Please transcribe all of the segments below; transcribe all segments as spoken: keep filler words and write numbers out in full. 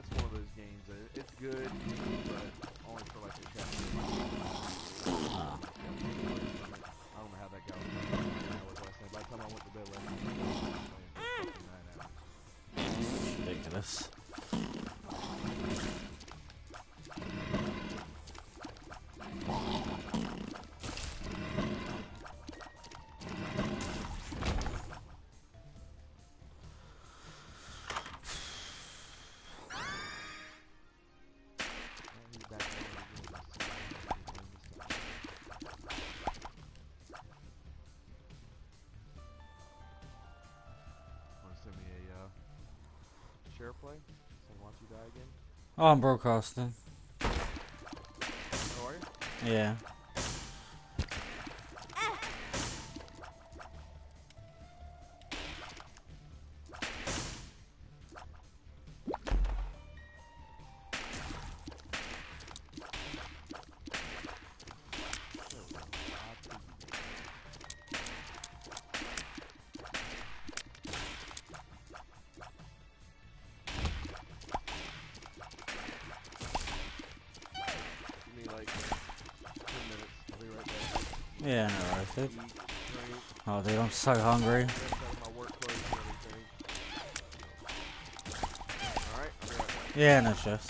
that's one of those games that it's good, but only for like a chapter. I don't know how that got me. That was last night. By the time I went to bed last night, I was playing for nine hours. Ridiculous. Share play? So watch you die again? Oh, I'm broadcasting. How are you? Yeah. Yeah, no worries, dude. Oh, dude, I'm so hungry. Yeah, no stress.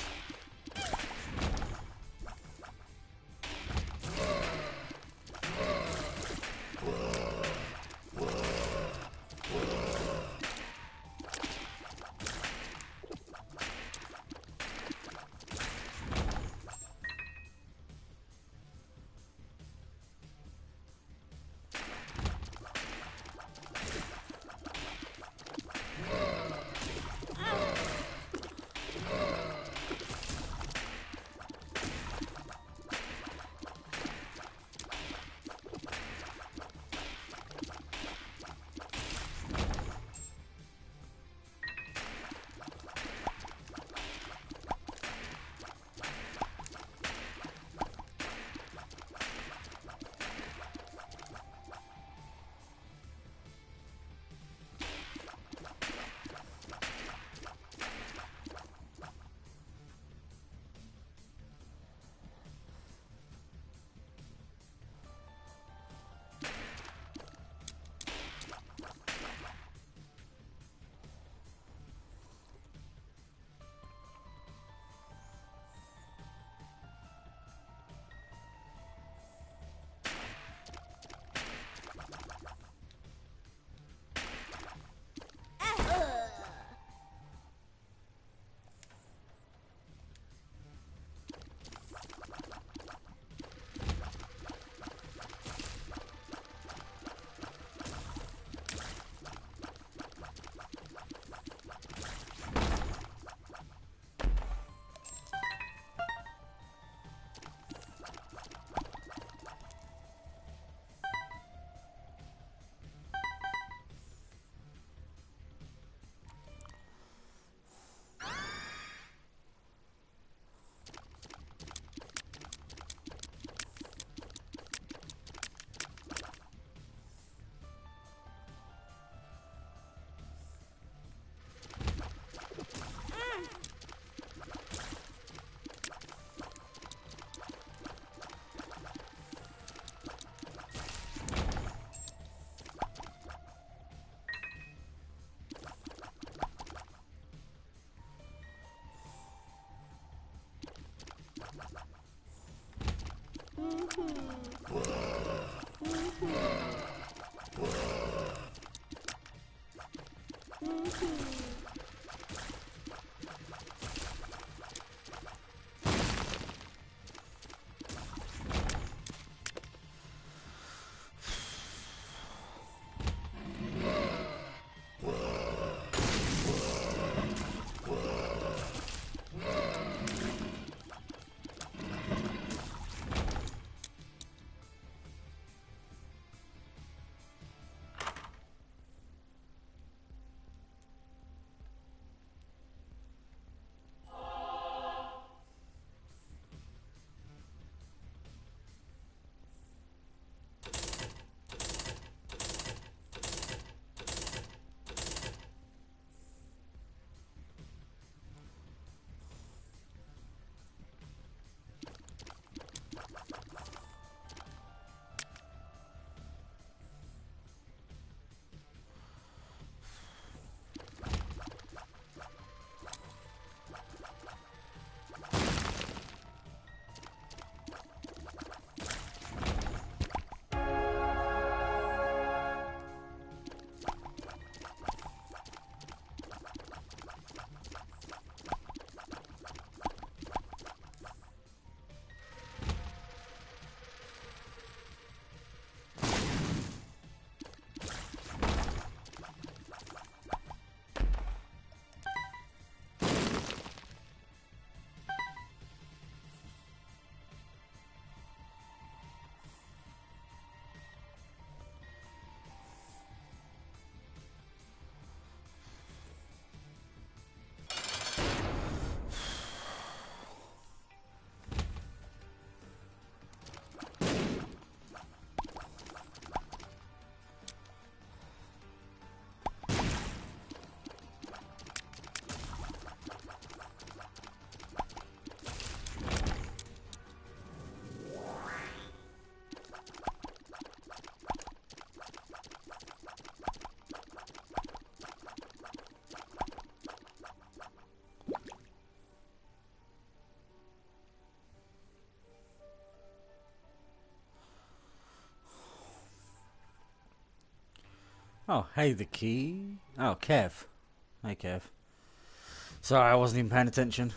Oh, hey, the key. Oh, Kev. Hey, Kev. Sorry, I wasn't even paying attention.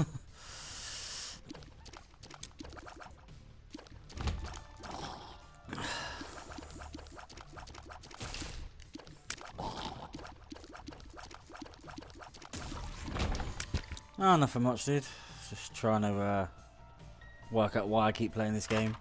Oh, nothing much, dude. Just trying to uh, work out why I keep playing this game.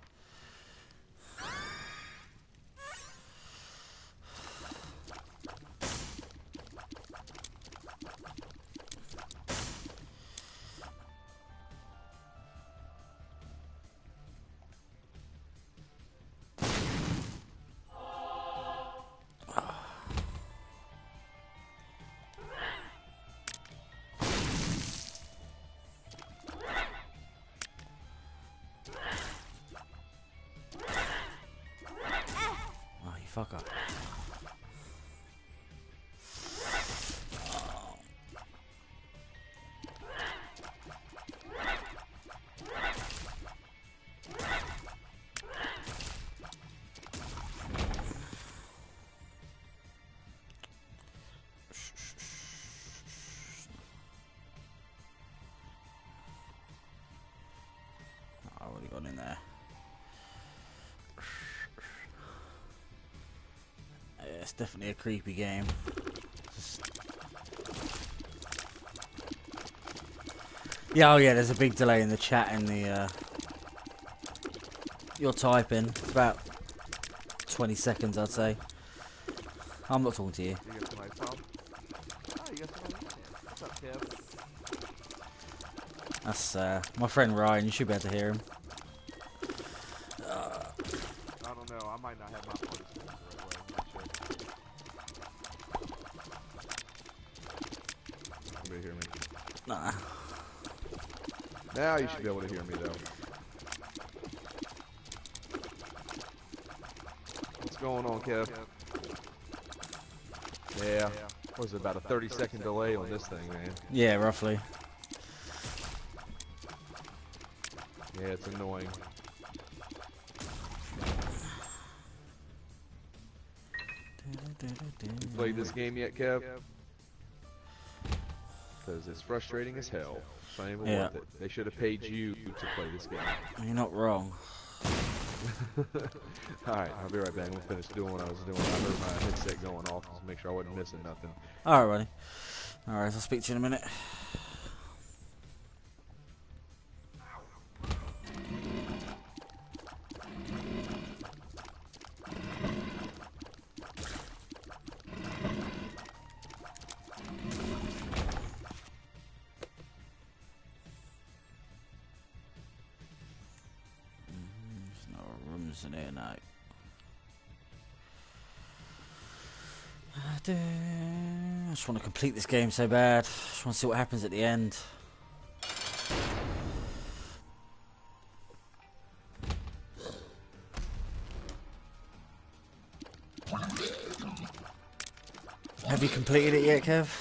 Oh, you fucker. I already got in there. Yeah, it's definitely a creepy game. Just... Yeah, oh yeah, there's a big delay in the chat and the uh, you're typing. It's about twenty seconds, I'd say. I'm not talking to you. You got somebody phone? Oh, you got somebody in there. What's up, Kev? That's uh, my friend Ryan. You should be able to hear him. I don't know. I might not have my party set up the right way. I'm not sure. Anybody hear me? Nah. Now you should be able to hear me, though. What's going on, Kev? Yeah. What was it, about a thirty second delay on this thing, man? Yeah, roughly. Yeah, it's annoying. You played this game yet, Kev? Because it's frustrating as hell. It's not even Yeah. worth it. They should have paid you to play this game. You're not wrong. Alright, I'll be right back. I'm going to finish doing what I was doing. I heard my headset going off to make sure I wasn't missing nothing. Alright, buddy. Alright, I'll speak to you in a minute. There's no rooms in here now. I just want to complete this game so bad. I just want to see what happens at the end. Have you completed it yet, Kev?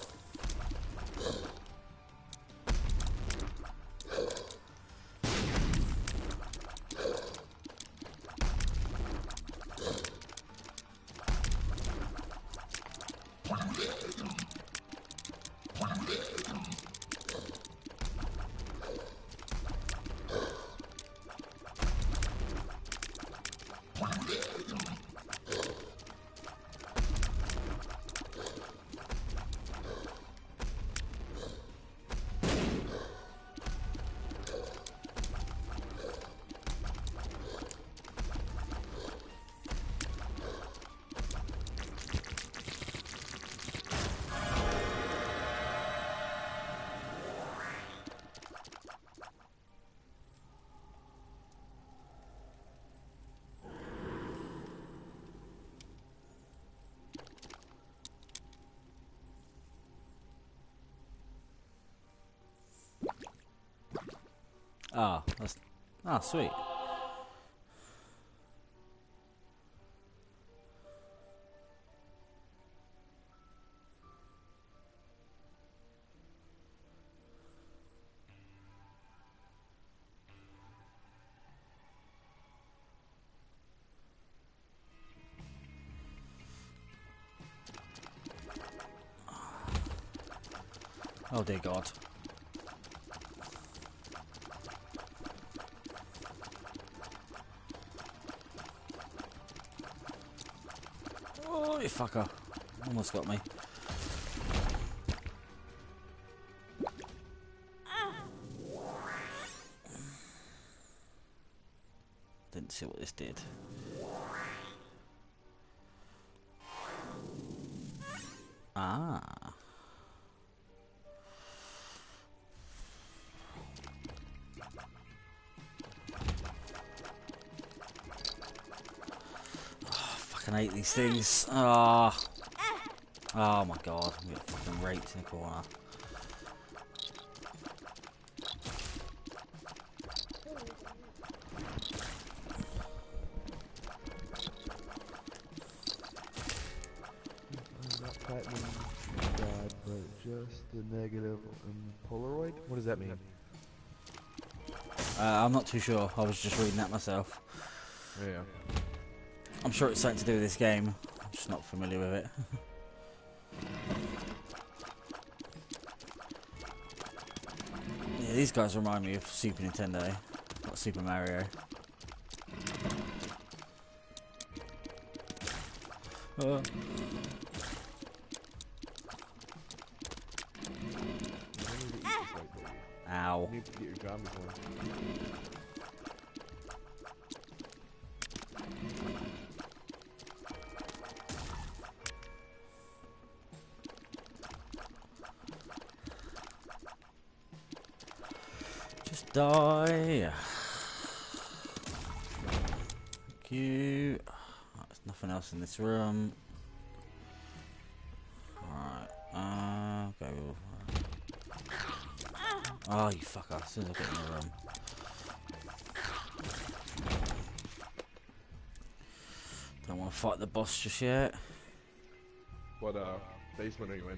Ah, oh, that's ah, sweet. Oh dear God. Oh, you fucker. Almost got me. Didn't see what this did. Ah. I hate these things. Ah. Oh. Oh my God. I'm getting fucking raped in the corner. I'm not platinum god, but just the negative um, Polaroid? What does that mean? Uh, I'm not too sure. I was just reading that myself. Yeah. I'm sure it's something to do with this game. I'm just not familiar with it. Yeah, these guys remind me of Super Nintendo, not Super Mario. Uh. Ow. You need to get your zombie horn. Just die. Thank you. There's nothing else in this room. Alright. Uh, go. Oh, you fucker. As soon as I get in the room. Don't want to fight the boss just yet. What uh, basement are you in?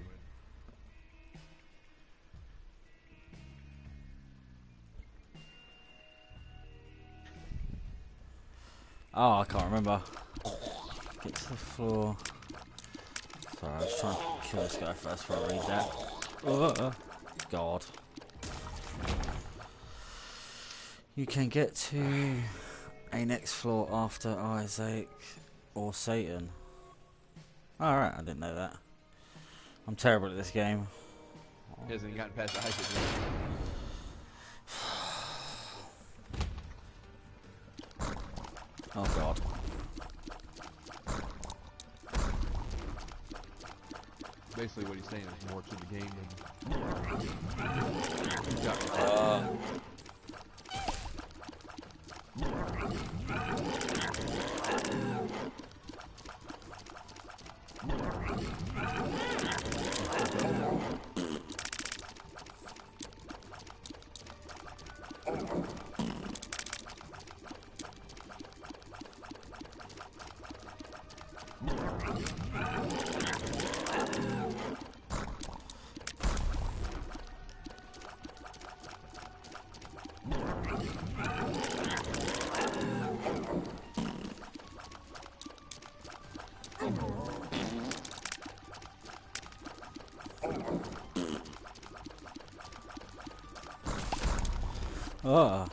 Oh, I can't remember. Get to the floor. Sorry, I was trying to kill this guy first before I read that. Oh, God. You can get to a next floor after Isaac or Satan. Alright, I didn't know that. I'm terrible at this game. He hasn't gotten past Isaac yet. Oh God. Basically what he's saying is more to the game than... Uh. Oh.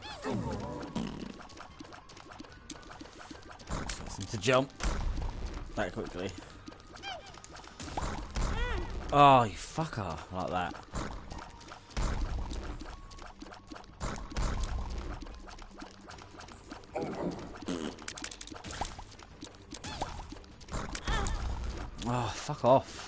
Something to jump that quickly. Oh, you fucker, like that. Oh, fuck off.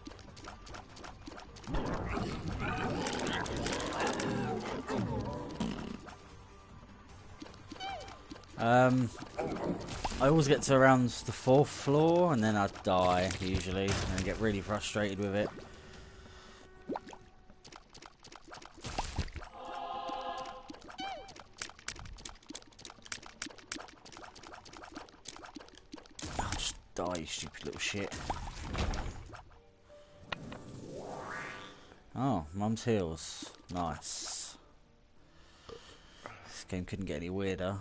Um, I always get to around the fourth floor and then I die, usually, and I get really frustrated with it. Oh, just die, you stupid little shit. Oh, Mum's Heels. Nice. This game couldn't get any weirder.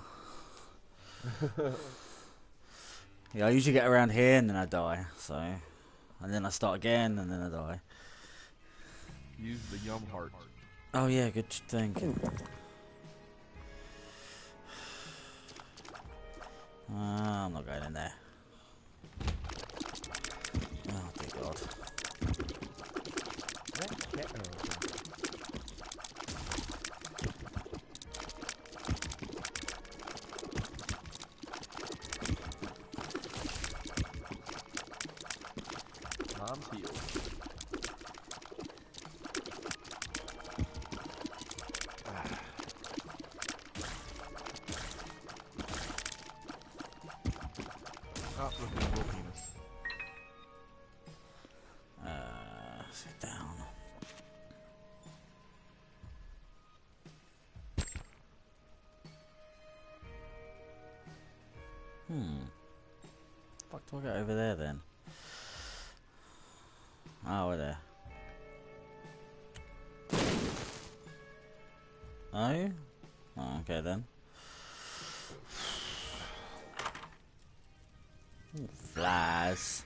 Yeah, I usually get around here and then I die, so... And then I start again and then I die. Use the yum heart. Oh yeah, good thinking. Uh, I'm not going in there. Oh dear God. That cat. Oh, okay. Mom's healed. Oh, look at the little penis. Uh, sit down. Hmm. Fuck do I get over there then? Oh, we're there. Are you? Oh, okay then. Ooh, flies.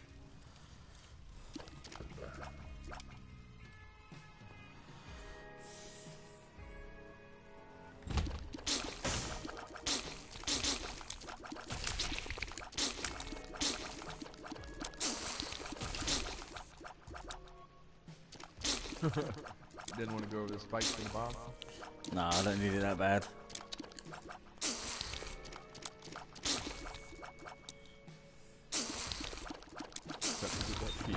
Didn't want to go over the spikes in the bomb. No, I don't need it that bad. Except to get that key.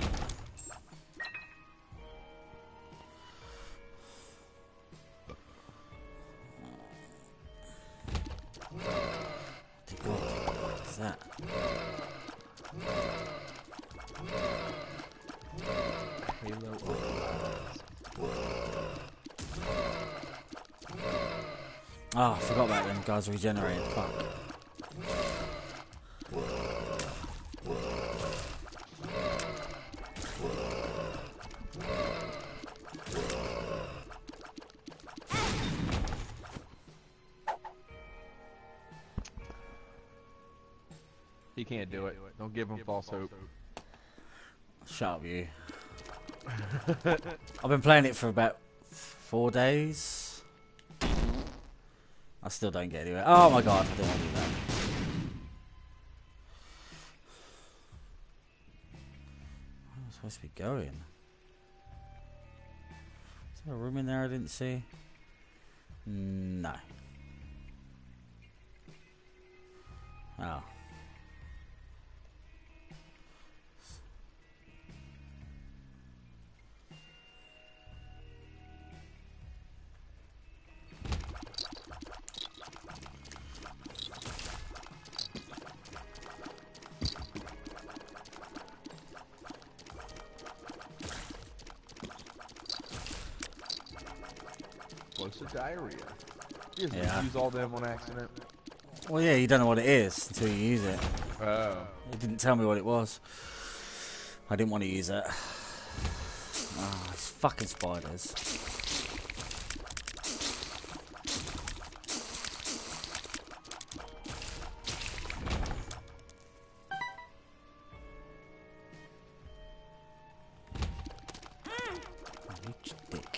Dear God, what is that? Halo of Oh, I forgot about them guys regenerating. Fuck. He can't do it. Don't give him false hope. Shut up, you. I've been playing it for about four days. I still don't get anywhere. Oh my God, I didn't want to do that. Where am I supposed to be going? Is there a room in there I didn't see? No. Oh. Explosive diarrhea. You just Yeah. use all them on accident. Well, yeah, you don't know what it is until you use it. Oh. It didn't tell me what it was. I didn't want to use it. Oh, it's fucking spiders. Rich dick.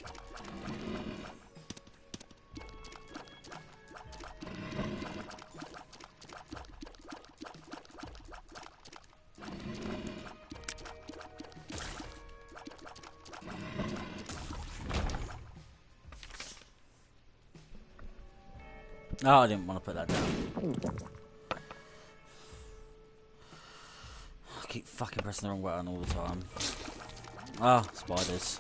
Oh, I didn't want to put that down. I keep fucking pressing the wrong button all the time. Ah, oh, spiders.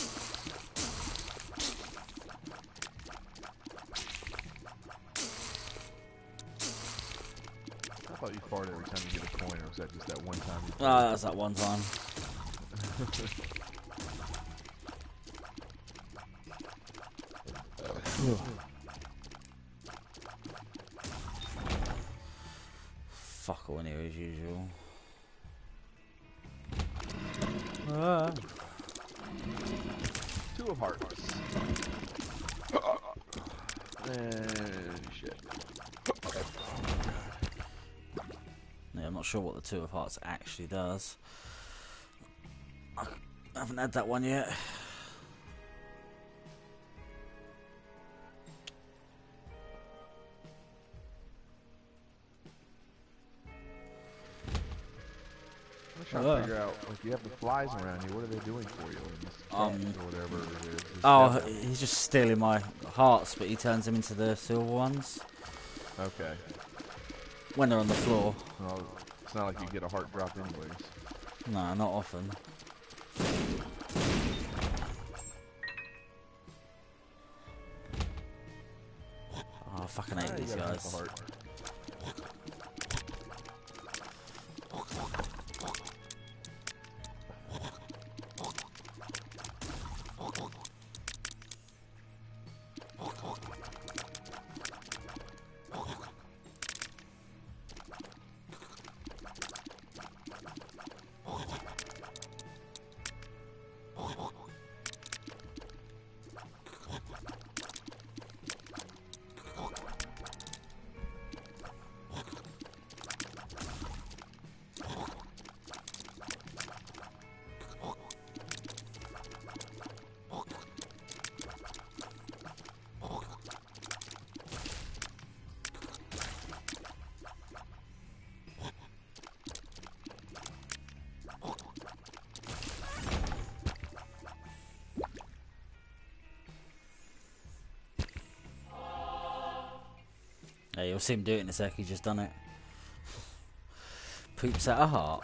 I thought you farted every time you get a coin, or was that just that one time? You Ah, oh, that's that one time. Fuck all in here as usual. Ah. Two of hearts. And shit. Yeah, I'm not sure what the Two of Hearts actually does. I haven't had that one yet. I'm just trying Hello. to figure out, like, you have the flies around you. What are they doing for you? In this Um, tent or whatever it is. This Oh, devil. he's just stealing my hearts, but he turns them into the silver ones Okay. when they're on the floor. Well, it's not like you get a heart drop anyways. No, not often. Oh, I fucking hate Ah, you these gotta have a guys. heart. Yeah, you'll see him do it in a sec. He's just done it. Poops out a heart.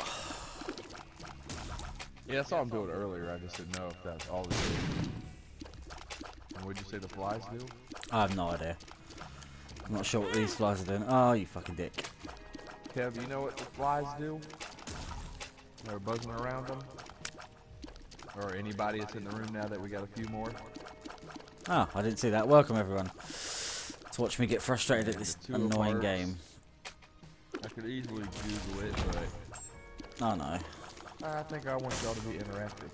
Yeah, I saw him do it earlier. I just didn't know if that's all they do. And what'd you say the flies do? I have no idea. I'm not sure what these flies are doing. Oh, you fucking dick. Kev, you know what the flies do? They're buzzing around them. Or anybody that's in the room now that we got a few more. Oh, I didn't see that. Welcome, everyone, to watch me get frustrated at this Two annoying hearts. game. I could easily Google it, but Oh, no. I think I want y'all to be interactive.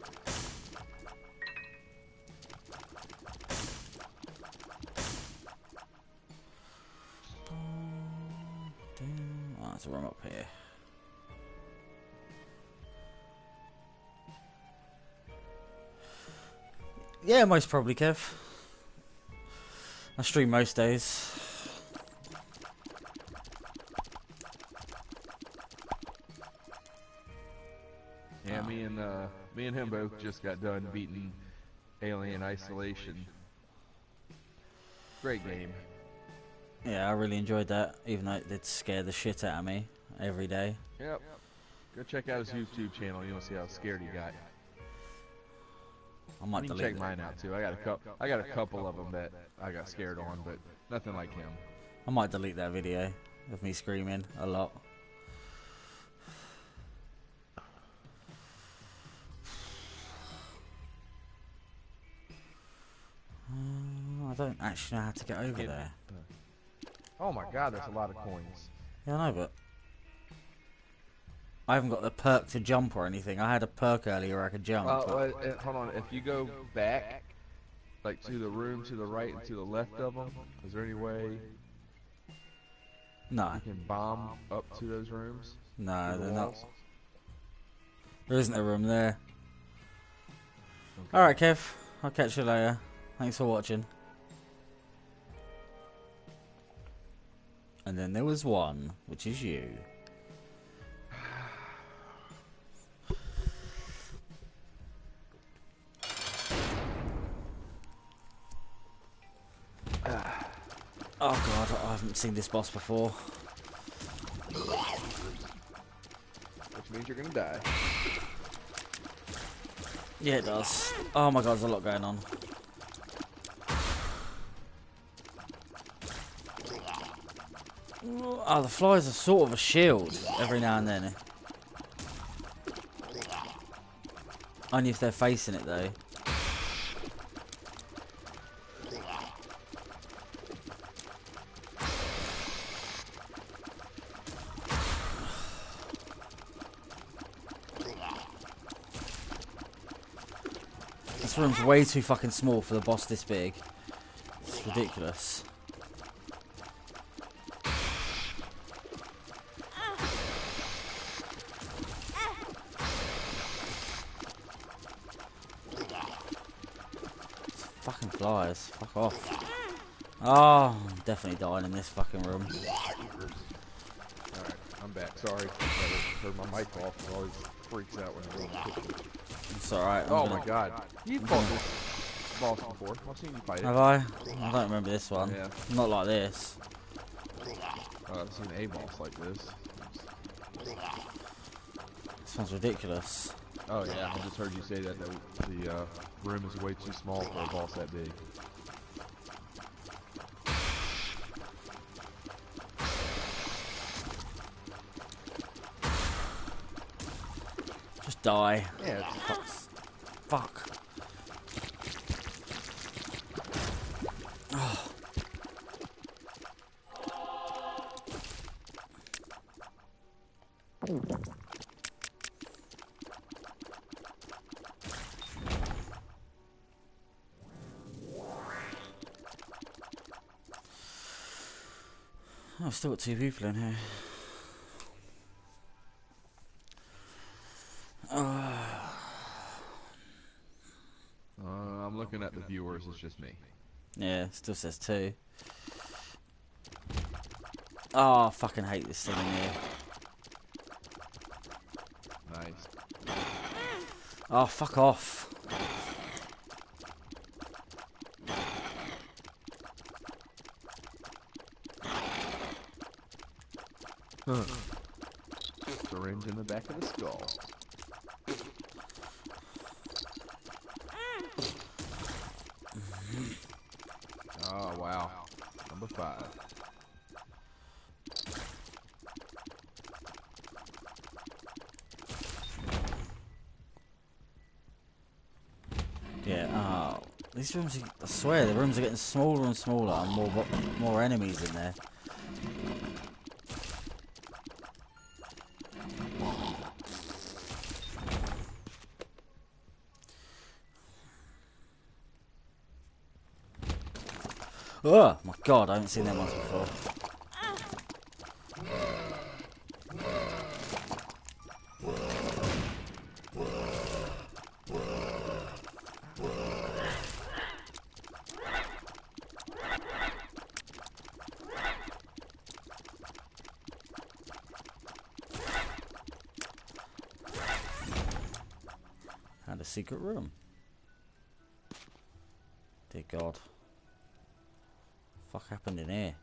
Oh, there's a room up here. Yeah, most probably, Kev. I stream most days. Yeah, Oh. me and uh, me and him both just got done beating Alien Isolation. Great game. Yeah, I really enjoyed that, even though it did scare the shit out of me every day. Yep. Go check out his YouTube channel. You want to see how scared he got. I might You can delete check it. mine out too. I got a couple. I got a couple of them that I got scared on, but nothing like him. I might delete that video of me screaming a lot. Uh, I don't actually know how to get over Yeah. there. Oh my God, there's a lot of coins. Yeah, I know, but I haven't got the perk to jump or anything. I had a perk earlier where I could jump. Uh, but- uh, uh, hold on. If you go back, like to the room to the right and to the left of them, is there any way no, you can bomb up to those rooms? no, To the they're not. walls? There isn't a room there. Okay. Alright, Kev. I'll catch you later. Thanks for watching. And then there was one, which is you. Oh god, I haven't seen this boss before. Which means you're gonna die. Yeah, it does. Oh my god, there's a lot going on. Oh, the flies are sort of a shield every now and then. Only if they're facing it though. This room's way too fucking small for the boss this big. It's ridiculous. Fucking flies. Fuck off. Oh, I'm definitely dying in this fucking room. Alright, I'm I'm back. Sorry. I heard my mic off. It always freaks out when I go in the kitchen. It's alright. Oh gonna... my god. You've fought this boss before. I've seen you fight it. Have I? I don't remember this one. Yeah. Not like this. Uh, I've seen a boss like this. Sounds ridiculous. Oh yeah, I just heard you say that, that the uh, room is way too small for a boss that big. Just die. Yeah, it's Fuck. Fuck. Oh. Oh, I've still got two people in here. Uh, Uh, I'm looking at the viewers, it's just me. yeah, still says two. Oh, I fucking hate this thing in here. Nice. Oh, fuck off. Huh. Syringe in the back of the skull. Oh, wow. Number five. Yeah, oh. These rooms, are, I swear, the rooms are getting smaller and smaller and more more enemies in there. Oh my god, I haven't seen them ones before. And a secret room. Dear God. What the fuck happened in here?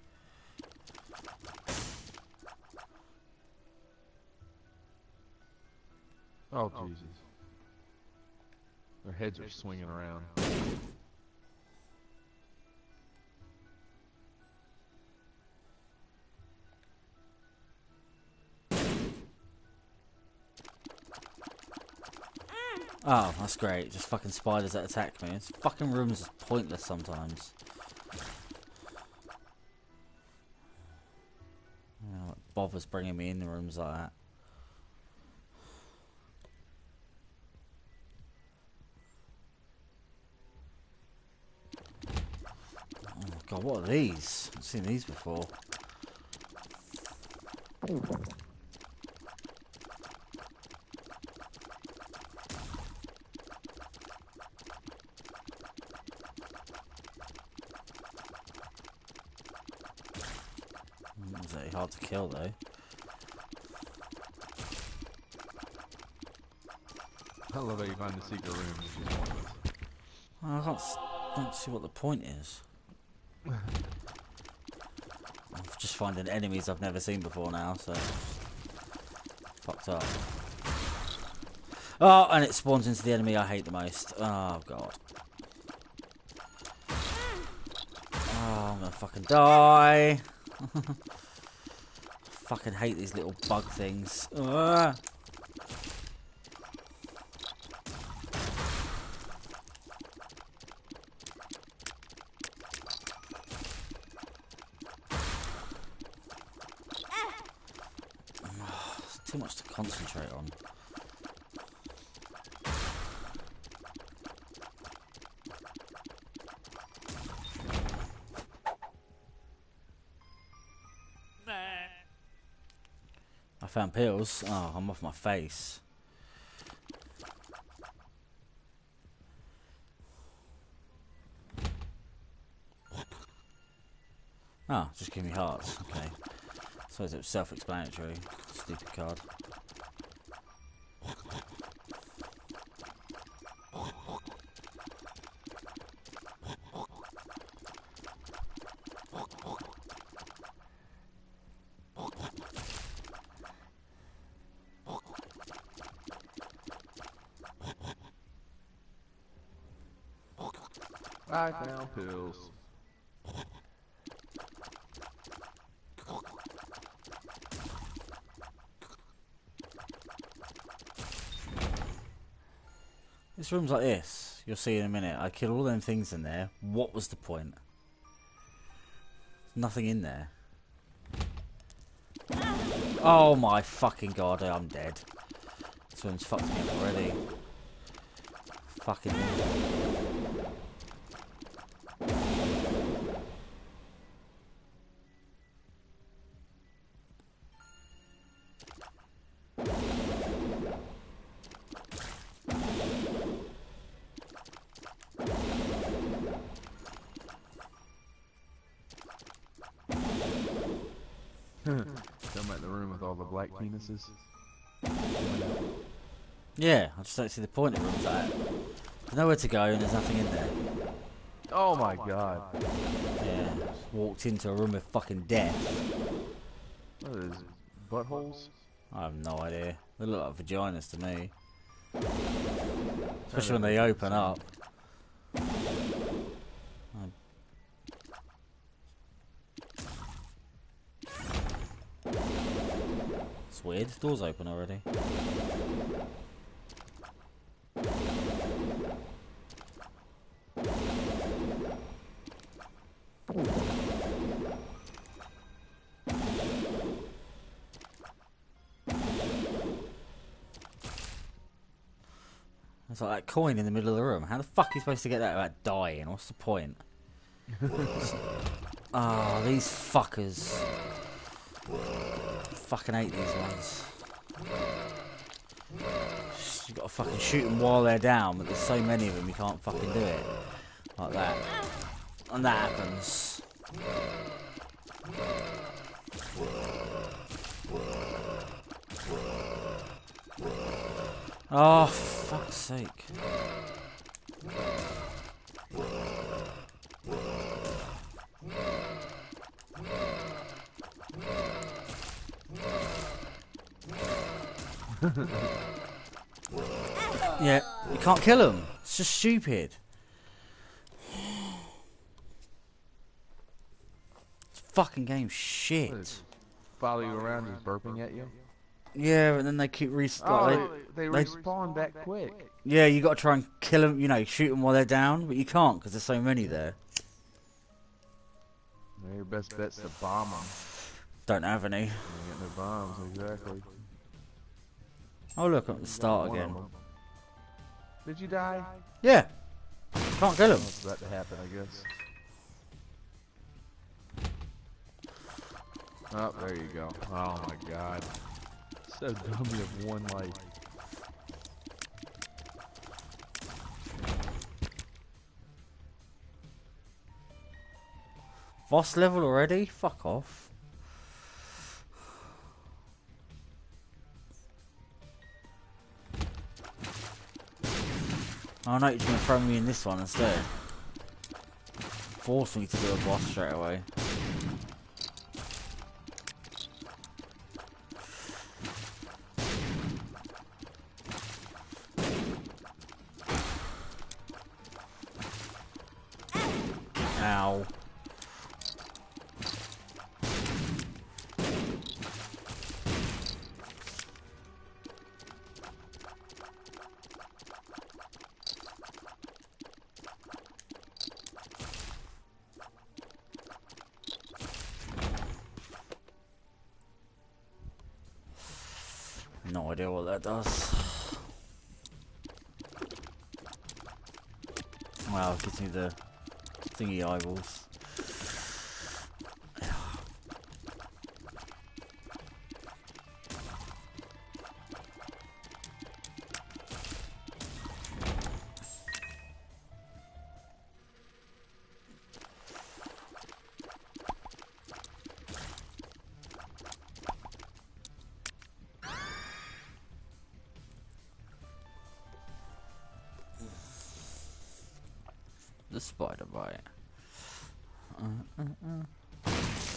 Oh, Jesus. Their heads are swinging around. Oh, that's great. Just fucking spiders that attack me. This fucking room's just pointless sometimes. I don't know what bothers bringing me in the rooms like that. Oh my god, what are these? I've seen these before. It's very hard to kill though. I love how you find the secret room. It's just pointless. I can't s don't see what the point is. I'm just finding enemies I've never seen before now, so fucked up. Oh, and it spawns into the enemy I hate the most. Oh god. Oh, I'm gonna fucking die. Fucking hate these little bug things. Ugh. It's too much to concentrate on. I found pills. Oh, I'm off my face. Oh, just give me hearts. Okay. suppose it was self-explanatory. Stupid card. I found pills. This room's like this. You'll see in a minute. I killed all them things in there. What was the point? Nothing in there. Oh my fucking god, I'm dead. This room's fucked me up already. Fucking. Come at the room with all the black penises. Yeah, I just don't see the point of rooms like that. There's nowhere to go and there's nothing in there. Oh my god. Yeah, just walked into a room of fucking death. What are those? Buttholes? I have no idea. They look like vaginas to me. Especially when they open up. It's weird. The door's open already. It's like that coin in the middle of the room. How the fuck are you supposed to get that without dying? What's the point? Ah, oh, these fuckers. Fucking hate these ones. You gotta fucking shoot them while they're down, but there's so many of them you can't fucking do it. Like that. And that happens. Oh, fuck's sake. Yeah, you can't kill him. It's just stupid. This fucking game's shit. Follow you around just burping at you? Yeah, and then they keep re- Oh, like, they, they they- respawn that quick. yeah, you got to try and kill them. You know, shoot them while they're down, but you can't because there's so many there. Well, your best bet's to bomb them. Don't have any. You get no bombs, exactly. Oh look, at the You start got one again. of 'em. Did you die? Yeah, can't kill him. What's about to happen, I guess. Oh, there you go. Oh my god. So dumb you have one life. Boss level already? Fuck off. Oh no, you're gonna throw me in this one instead. Force me to do a boss straight away. Ow. No idea what that does. Wow, it gives me the thingy eyeballs. the spider bite. Uh, uh, uh.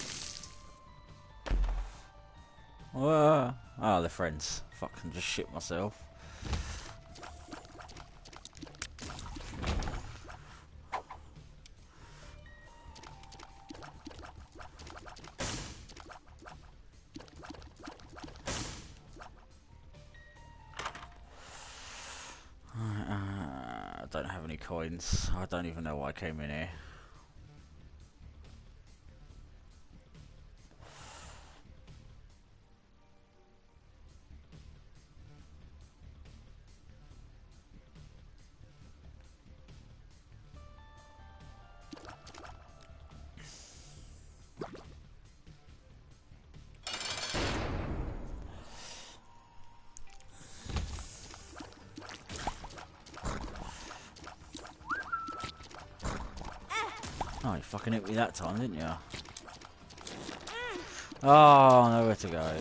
Whoa. Oh, they're friends. Fucking just shit myself. Uh, I don't have any coins. I don't even know why I came in here. Oh, you fucking hit me that time, didn't you? Oh, nowhere to go.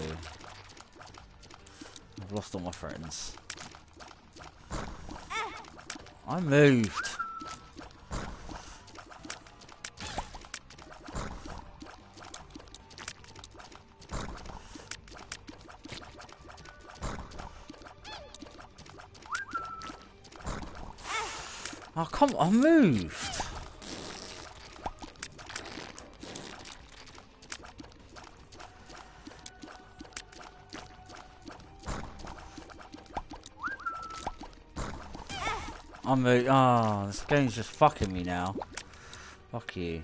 I've lost all my friends. I moved. Oh, come on, I moved. I'm moved. Oh, this game's just fucking me now. Fuck you.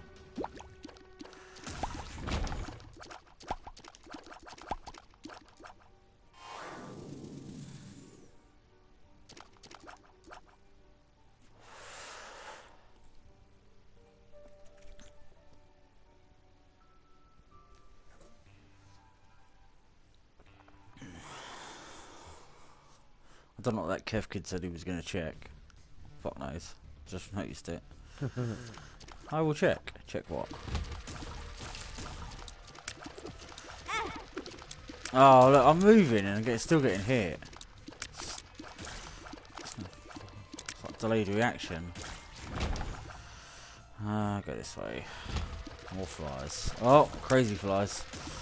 I don't know what that Kev kid said he was going to check. Fuck knows. Just noticed it. I will check. Check what? Oh, look, I'm moving and I'm get, still getting hit. It's like delayed reaction. Ah, uh, go this way. More flies. Oh, crazy flies.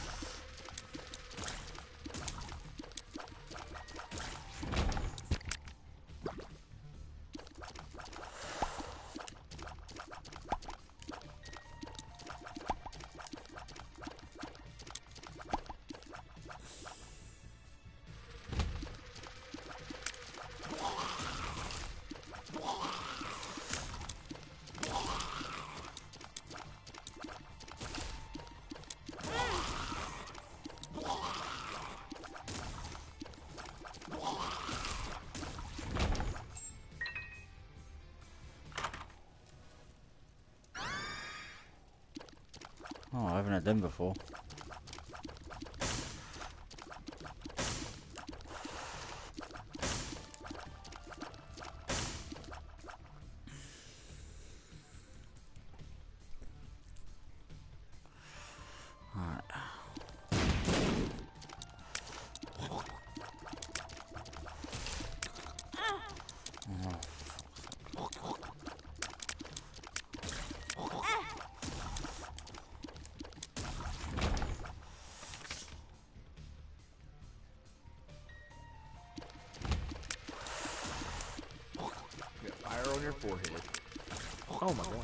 Oh, I haven't had them before. Alright. Get fire on your forehead. Oh my gosh.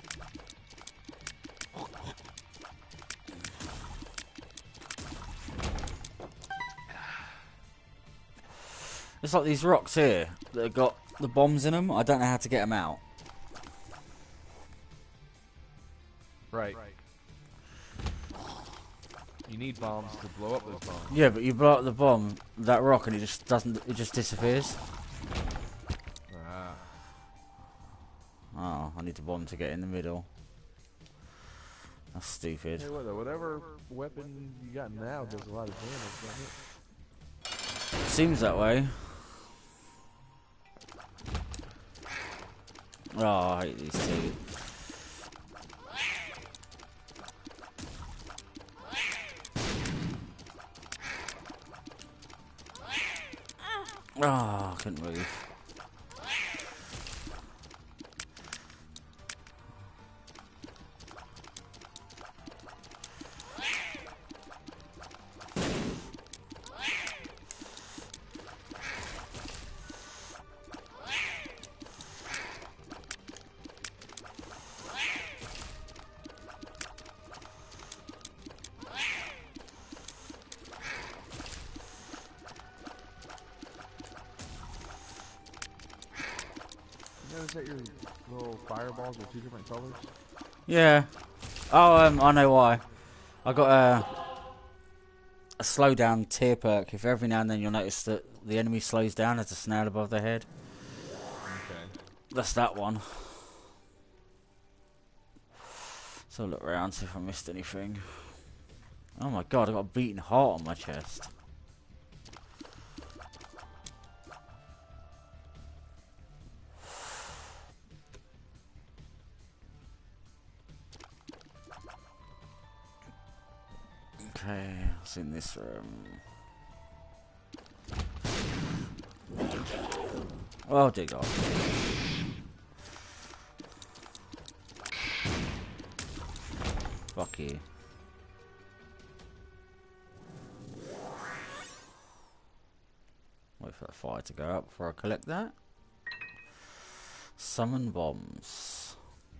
It's like these rocks here that have got the bombs in them. I don't know how to get them out. Right. You need bombs to blow up those bombs. Yeah, but you blow up the bomb, that rock, and it just doesn't. It just disappears. Ah. Oh, I need the bomb to get in the middle. That's stupid. Hey, what, whatever weapon you got now does a lot of damage, doesn't it? Seems that way. Oh, I hate these two. Oh, I couldn't move. You notice that your little fireballs are two different colors? Yeah. Oh, um, I know why. I got a a slowdown tier perk. If every now and then you'll notice that the enemy slows down as a snail above their head. Okay. That's that one. So I'll look around, see if I missed anything. Oh my god, I got a beating heart on my chest. Okay, what's in this room? Oh dear god. Fuck you. Wait for the fire to go up before I collect that. Summon bombs.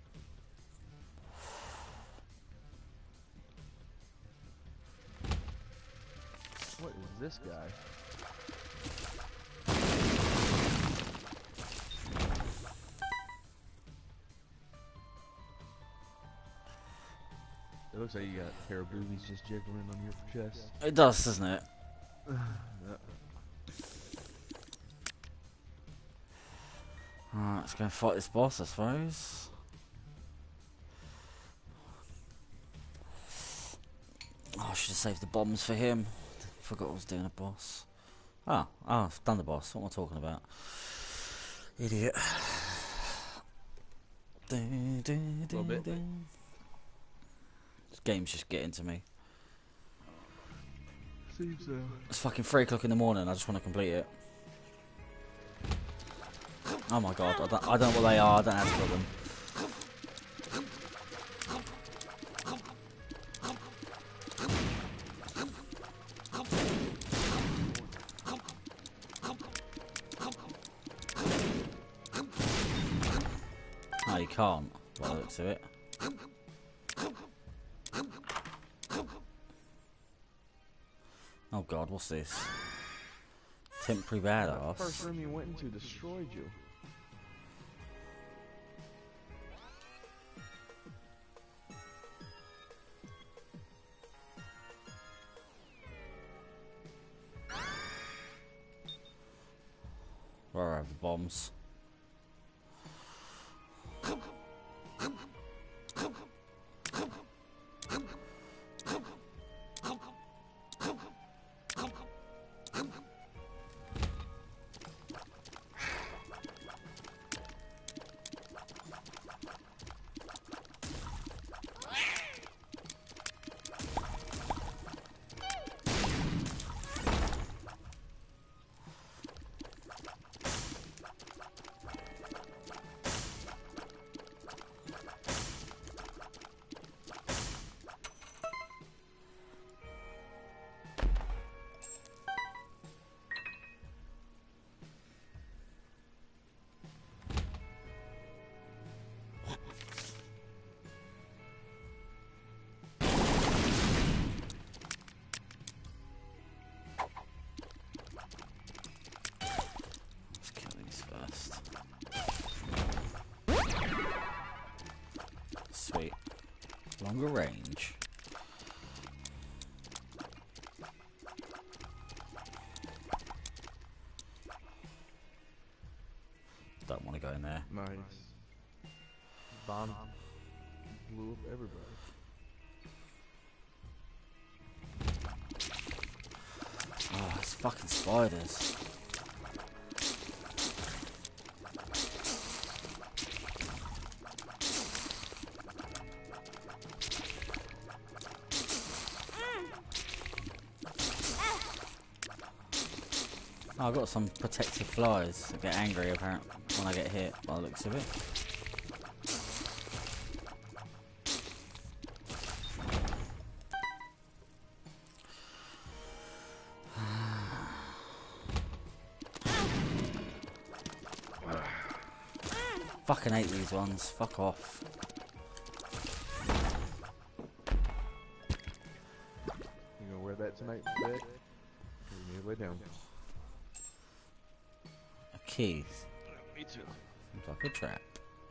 What is this guy? It looks like you got a pair of boobies just jiggling on your chest. It does, doesn't it? Yep. Alright, let's go and fight this boss, I suppose. Oh, I should have saved the bombs for him. Forgot I was doing a boss. Oh, oh, I've done the boss. What am I talking about? Idiot. A little bit. This game's just getting to me. Seems so. It's fucking three o'clock in the morning. I just want to complete it. Oh my god, I don't, I don't know what they are. I don't know how to put them. Oh, you can't, by the looks of it. Oh god, what's this? Temporary The badass. first room you went into destroyed you. Where are the bombs? Let's kill these first. Sweet. Longer range. Don't want to go in there. Nice. Bomb blew up everybody. Oh, it's fucking spiders. Oh, I've got some protective flies that get angry apparently when I get hit by the looks of it. Fucking hate these ones. Fuck off. You gonna wear that tonight in bed? You need to lay down. A key. Me too. Seems like a trap.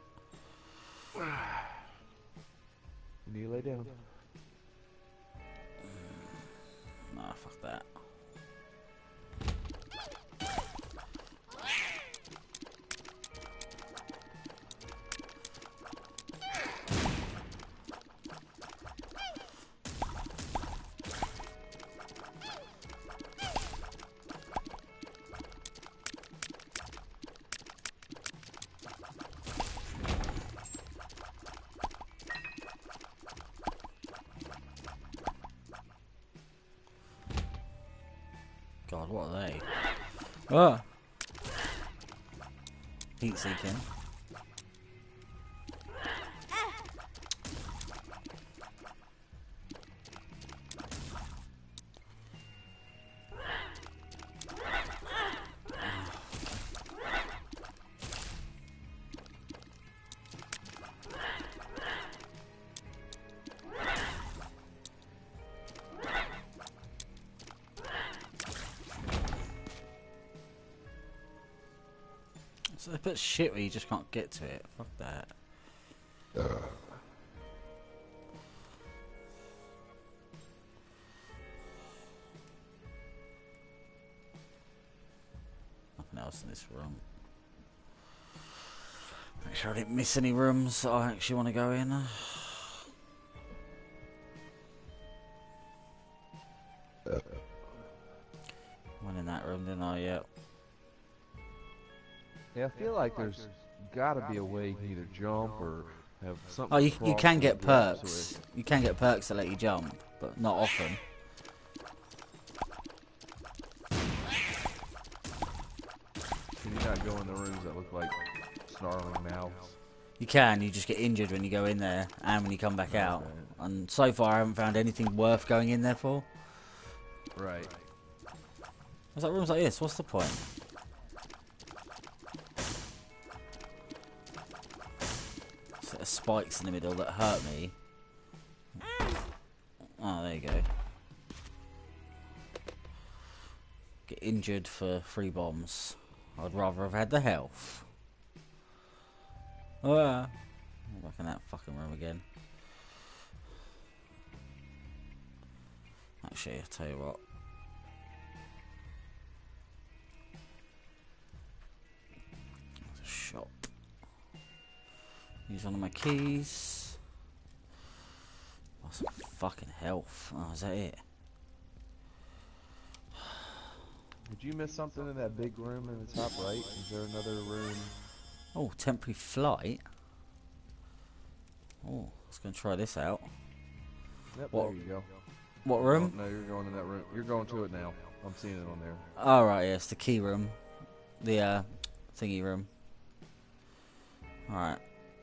You need to lay down. Nah, fuck that. God, what are they? Ah! Heat seeking. It's a bit shit where you just can't get to it. Fuck that. Nothing else in this room. Make sure I didn't miss any rooms that I actually want to go in. Went in that room, didn't I? Yep. Yeah, I feel like there's got to be a way you can either jump or have something. Oh, you, to you cross can the get gaps perks. with. You can get perks that let you jump, but not often. Can you not go in the rooms that look like snarling mouths? You can, you just get injured when you go in there and when you come back out. Okay. And so far I haven't found anything worth going in there for. Right. There's like rooms like this, what's the point? Set of spikes in the middle that hurt me. Oh, there you go. Get injured for three bombs. I'd rather have had the health. Ah. I'm back in that fucking room again. Actually, I'll tell you what. There's a shop. Use one of my keys. Oh, some fucking health. Oh, is that it? Did you miss something in that big room in the top right? Is there another room? Oh, temporary flight. Oh, let's go and try this out. Yep, What- there you go. What room? Oh, no, you're going in that room. You're going to it now. I'm seeing it on there. Oh, right, yeah, it's the key room. The, uh, thingy room. Alright.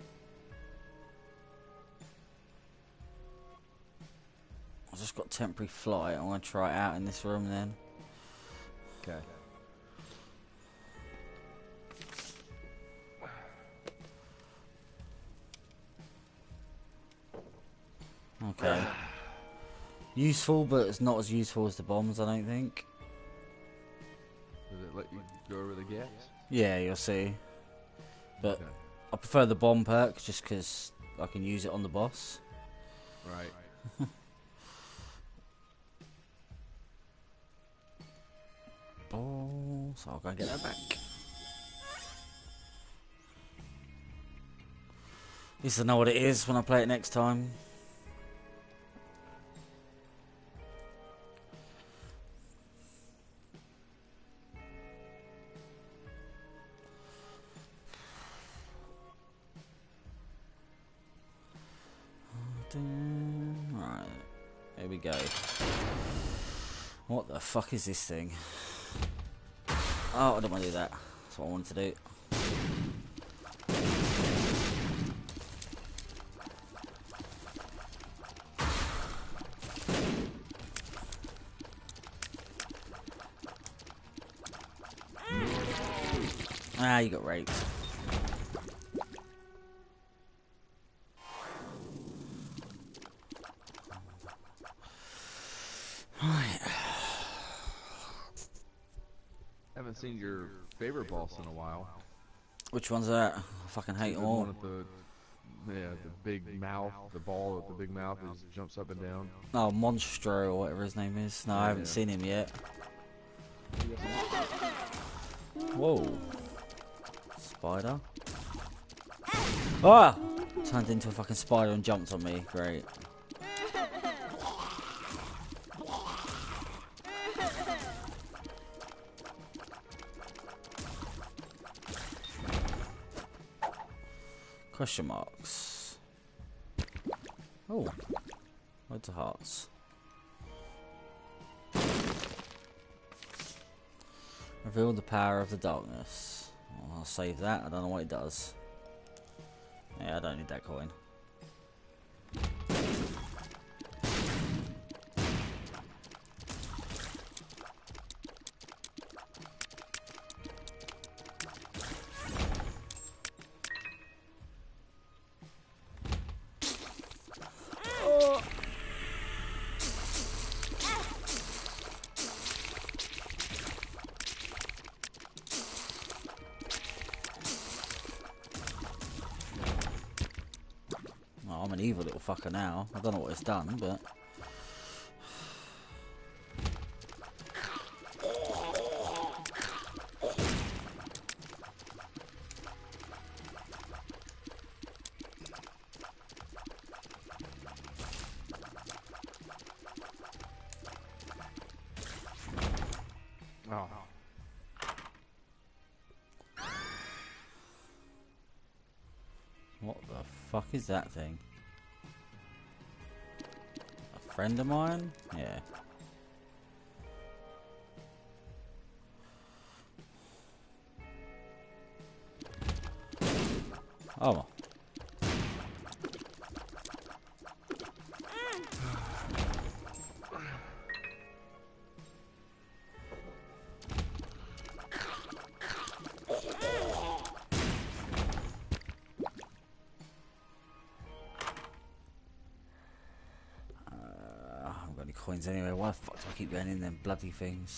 I've just got temporary flight. I'm going to try it out in this room then. Okay. Okay. Useful, but it's not as useful as the bombs, I don't think. Does it let you go over the gaps? Yeah, you'll see. But Okay. I prefer the bomb perk just because I can use it on the boss. Right. Oh, so I'll go and get that back. At least I know what it is when I play it next time. Right, here we go. What the fuck is this thing? Oh, I don't want to do that. That's what I wanted to do. Ah, you got raped. Right. Haven't seen your favorite boss in a while. Which one's that? I fucking hate The them all. one with the yeah, the big mouth, the ball with the big mouth is jumps up and down. Oh, Monstro or whatever his name is. No, I haven't Yeah. seen him yet. Whoa. Spider. Ah! Turned into a fucking spider and jumped on me. Great. Question marks. Oh. Loads of hearts. Reveal the power of the darkness. Well, I'll save that. I don't know what it does. Yeah, I don't need that coin. Oh, I'm an evil little fucker now. I don't know what it's done, but... Oh. What the fuck is that thing? A friend of mine? Yeah. Oh. I haven't got any coins anyway. Why the fuck do I keep going in them bloody things?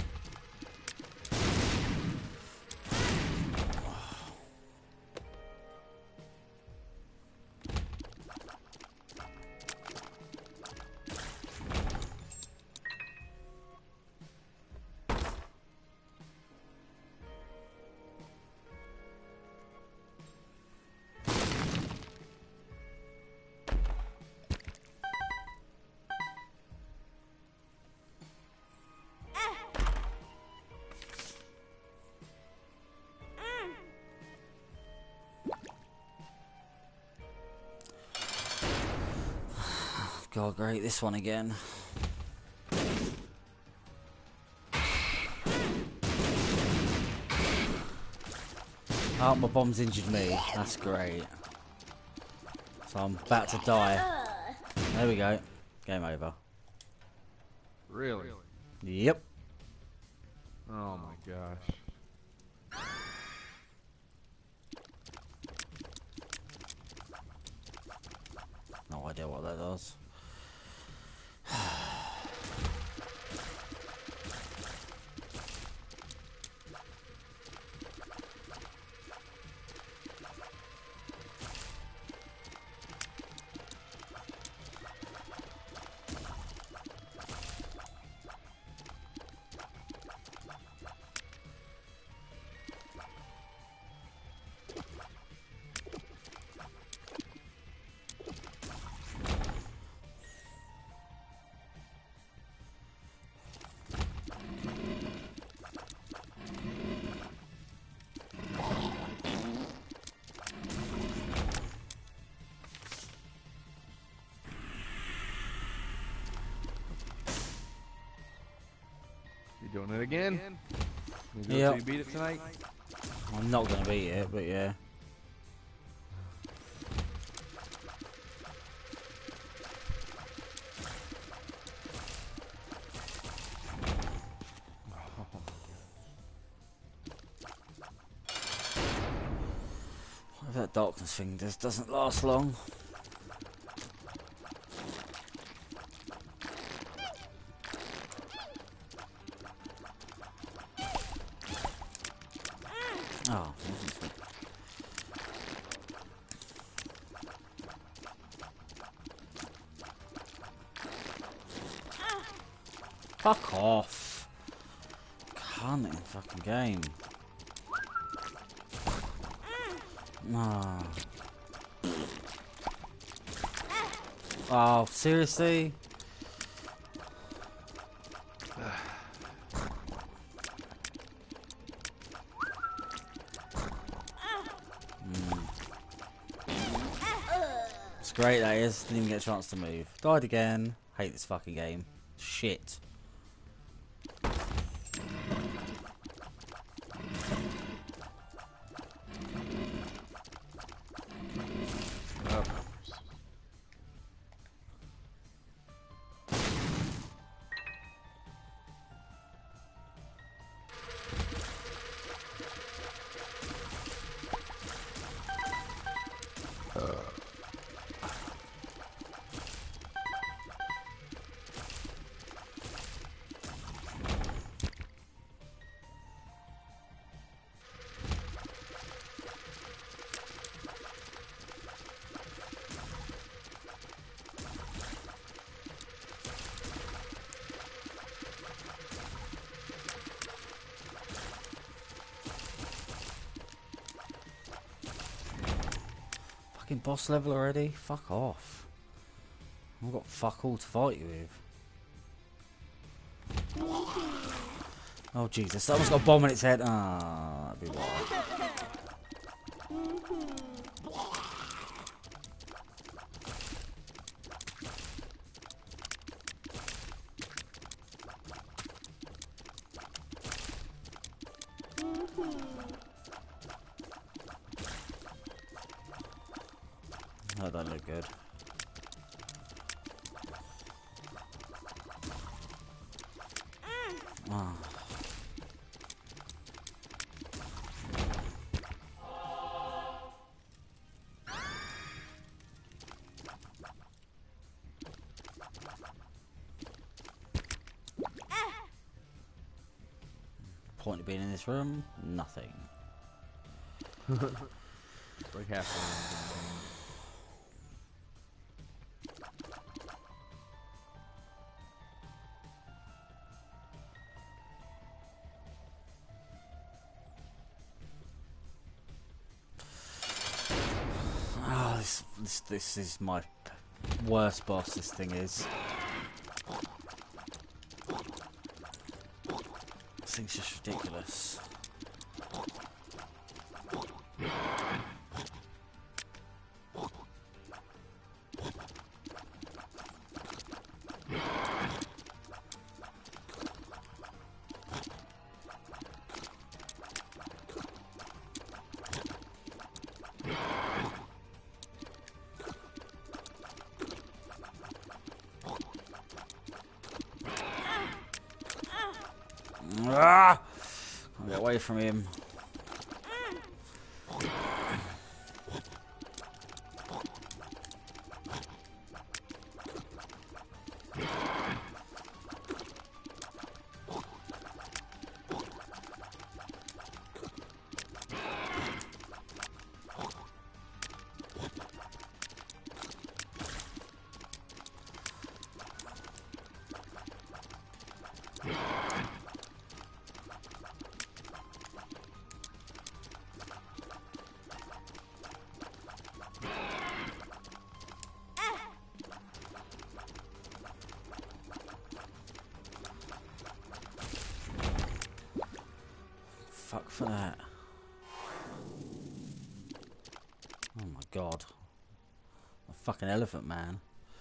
God, great, this one again. Oh, my bomb's injured me. That's great. So I'm about to die. There we go. Game over. Really? Yep. Oh my gosh. No idea what that does. You doing it again? You do it Yep. till you beat it tonight? I'm not going to beat it, but yeah. What if that darkness thing just doesn't last long? Oh. Fuck off. Can't in fucking game. Oh. Oh, seriously? Mm. It's great that is. Didn't even get a chance to move. Died again. Hate this fucking game. Shit. Oh. Fucking boss level already? Fuck off. I've got fuck all to fight you with. Oh Jesus, someone's got a bomb in its head. Ah, that'd be wild. That don't look good. Ah. Point of being in this room? Nothing. Like half Oh, this, this, this is my worst boss, this thing is. This thing's just ridiculous. Ah! I'll get away from him. Fuck for that. Oh my god. A fucking elephant man.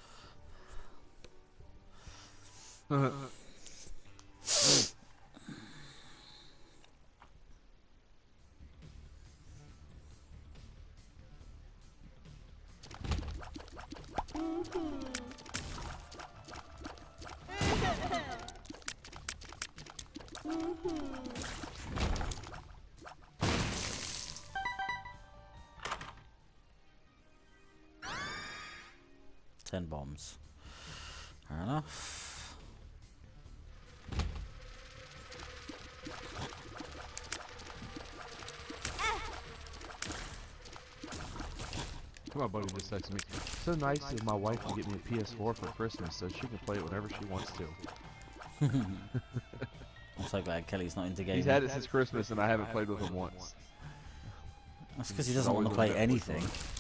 Ten bombs. Fair enough. My buddy just texted me. So nice if my wife can get me a P S four for Christmas so she can play it whenever she wants to. I'm so glad Kelly's not into gaming. He's had it since Christmas and I haven't played with him once. That's because he doesn't want to play anything.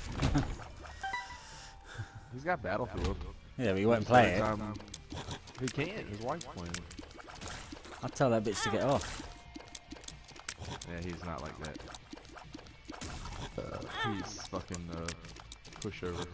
He's got Battlefield. Yeah, but he won't play it. Time, he can't. His wife's playing. I'll tell that bitch to get off. Yeah, he's not like that. Uh, he's fucking uh, pushover.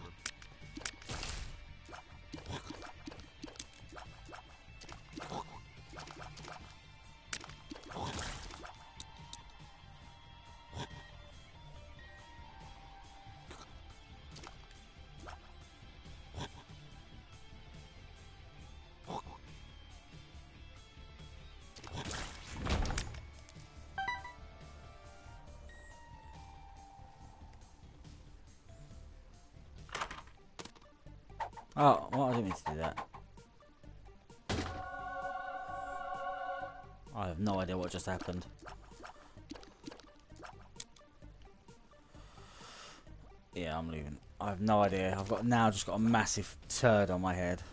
Oh, well, I didn't mean to do that. I have no idea what just happened. Yeah, I'm leaving. I have no idea. I've got now just got a massive turd on my head.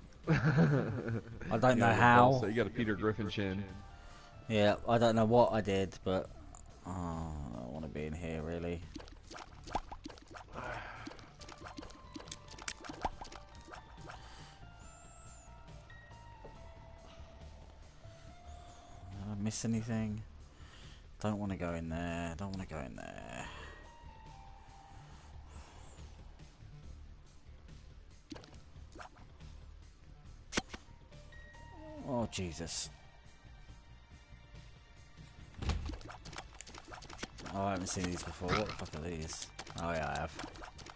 I don't know how. So you got a Peter Griffin chin. Yeah, I don't know what I did, but oh, I don't want to be in here really. Did I miss anything? Don't want to go in there. Don't want to go in there. Oh, Jesus. Oh, I haven't seen these before. What the fuck are these? Oh, yeah, I have.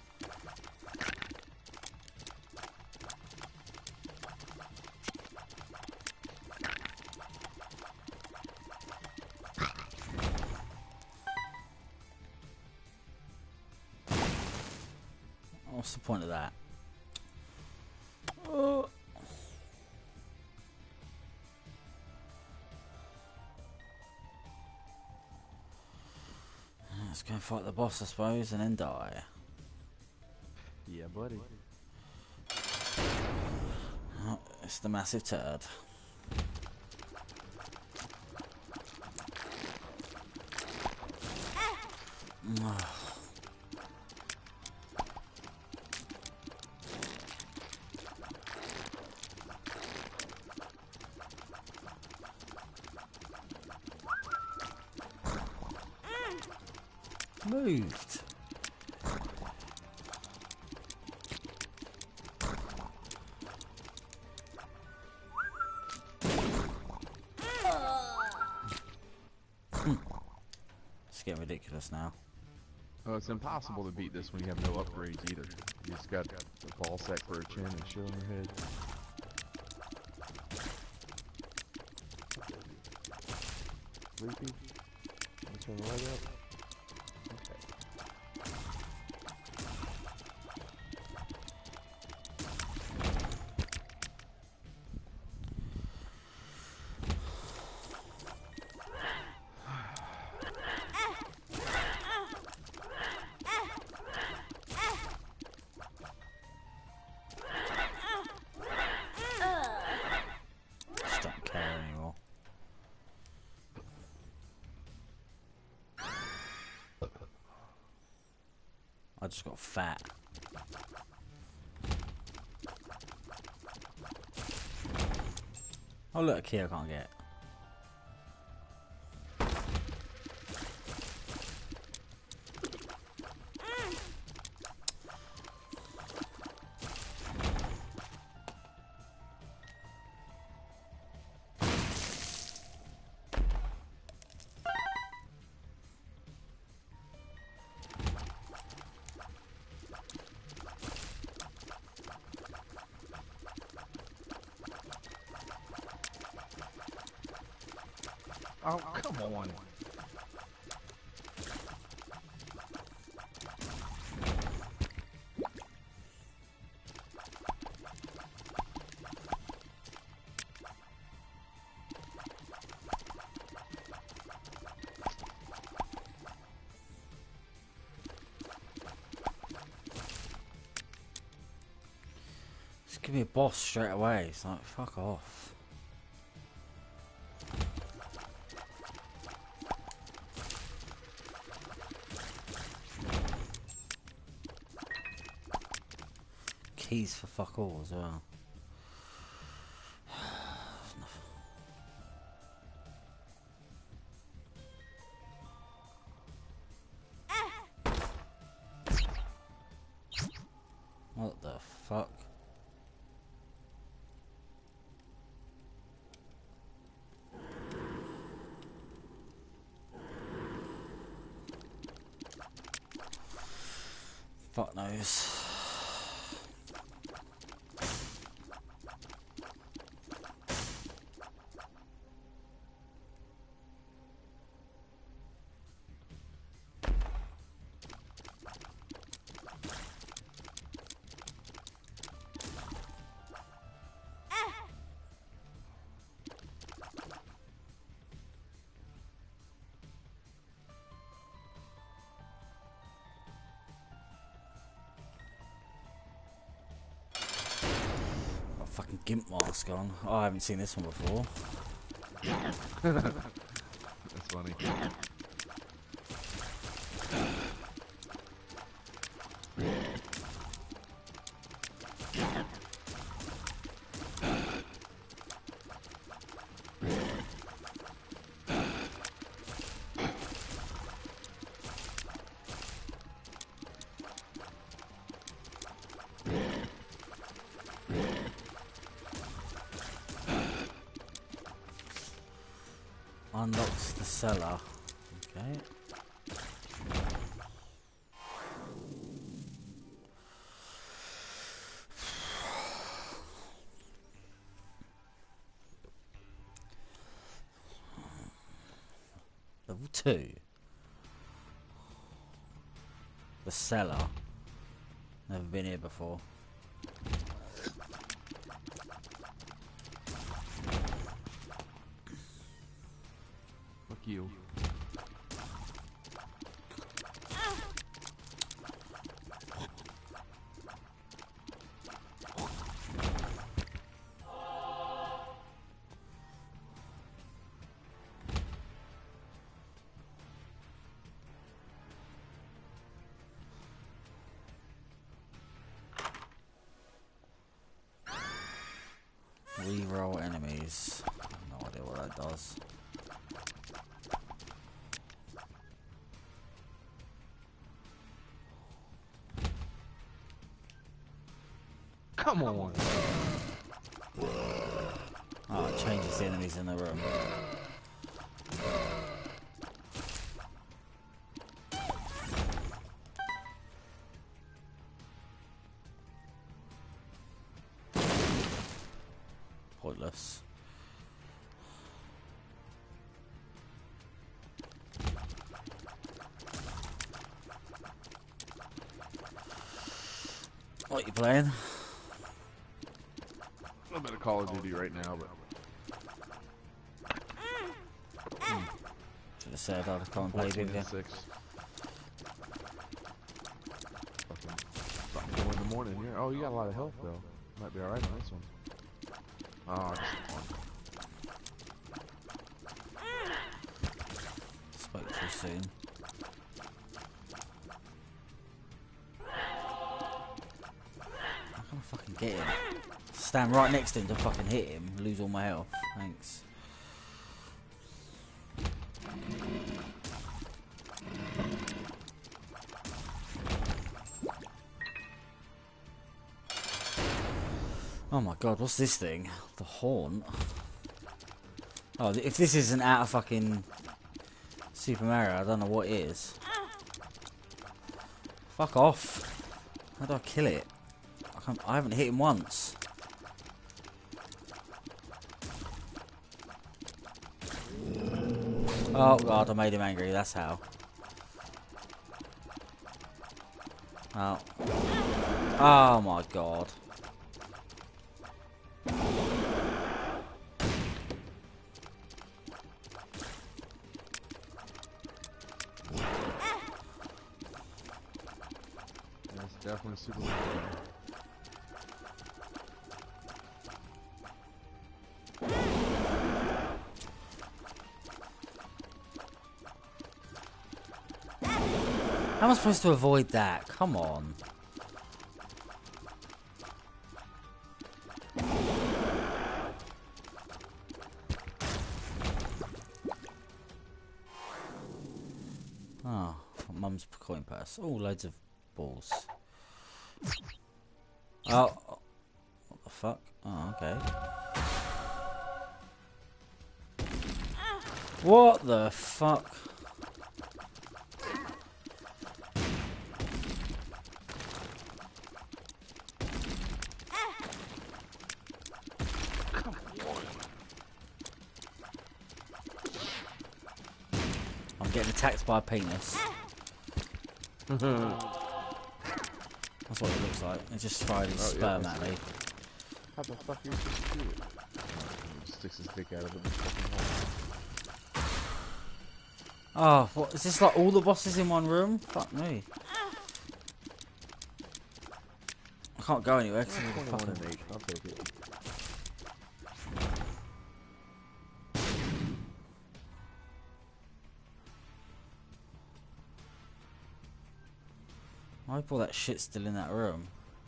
What's the point of that? Oh. Let's go and fight the boss, I suppose, and then die. Yeah, buddy. Oh, it's the massive turd. Oh. Moved. It's getting ridiculous now. Oh, it's impossible to beat this when you have no upgrades either. You just got a ball sack for a chin and shit on your head. Sleepy? Let me turn the light up. Just don't care anymore. I just got fat. Oh look, a key I can't get. Oh, come on. give me a boss straight away. It's like, fuck off. Keys for fuck all as well. What the fuck? Fuck knows. Fucking gimp mask on. Oh, I haven't seen this one before. That's funny. Unlocks the cellar. Okay. Level two. The cellar. Never been here before. Fuck you. Reroll enemies. No idea what that does. Come on. Oh, it changes the enemies in the room. Pointless. What you playing? A little bit of Call of Duty right now, but Should have said I'd come and play with you. six. Fucking about four in the morning here. Oh, you got a lot of health though. Might be alright on this one. Oh, just one. Spoke too soon. How can I fucking get him? Stand right next to him to fucking hit him, lose all my health. Thanks. Oh my god, what's this thing? The Haunt? Oh, if this isn't out of fucking Super Mario, I don't know what is. Fuck off. How do I kill it? I, can't, I haven't hit him once. Oh god, I made him angry, that's how. Oh. Oh my god. That's definitely super. How am I supposed to avoid that? Come on. Oh, Mum's coin purse. Oh, loads of balls. Oh, what the fuck? Oh, okay. What the fuck? I'm getting attacked by a penis. That's what it looks like. It just fired his Oh, sperm yeah, at me. How the fuck are you supposed to do it? Oh, he sticks his dick out of the fucking hole. Oh, what is this, like all the bosses in one room? Fuck me. I can't go anywhere because of the twenty-one fucking... and eight. I'll take it. I hope all that shit's still in that room.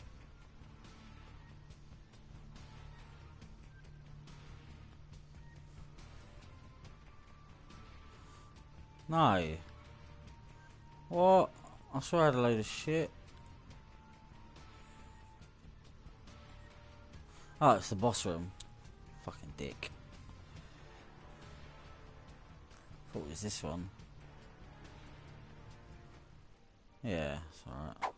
No. What? I swear I had a load of shit. Oh, it's the boss room. Fucking dick. Thought it was this one. Yeah, it's alright.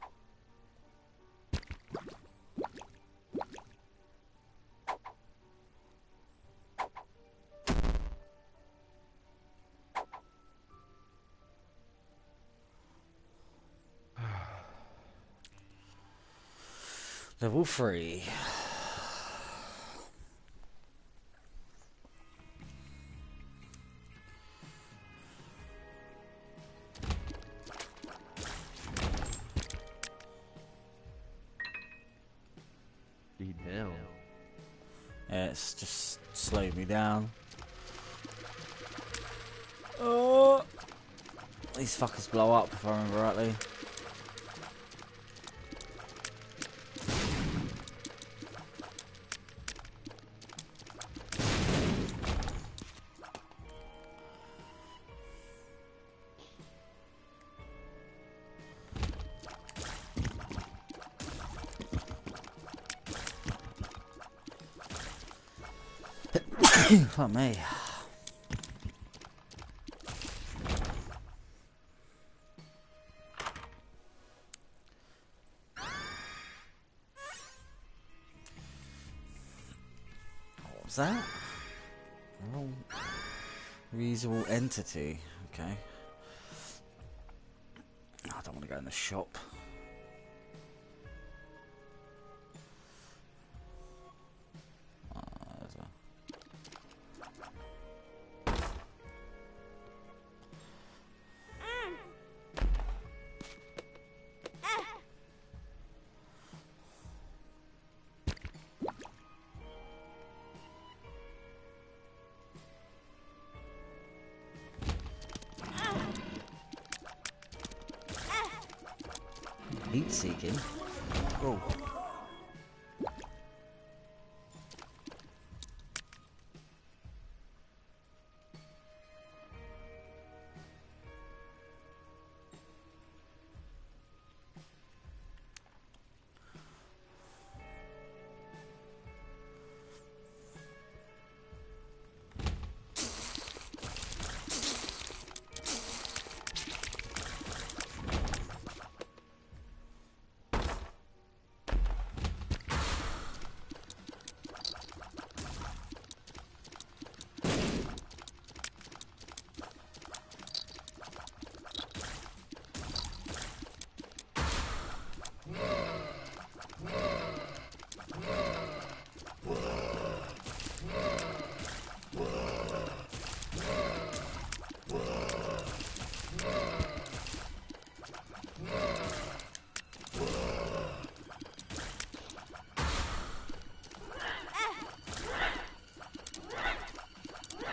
Level three. Be down. Yeah, it's just slowed me down. Oh, these fuckers blow up if I remember rightly. Fuck me. What was that? Oh. Reusable entity. Okay. I don't want to go in the shop. Heat seeking. Oh.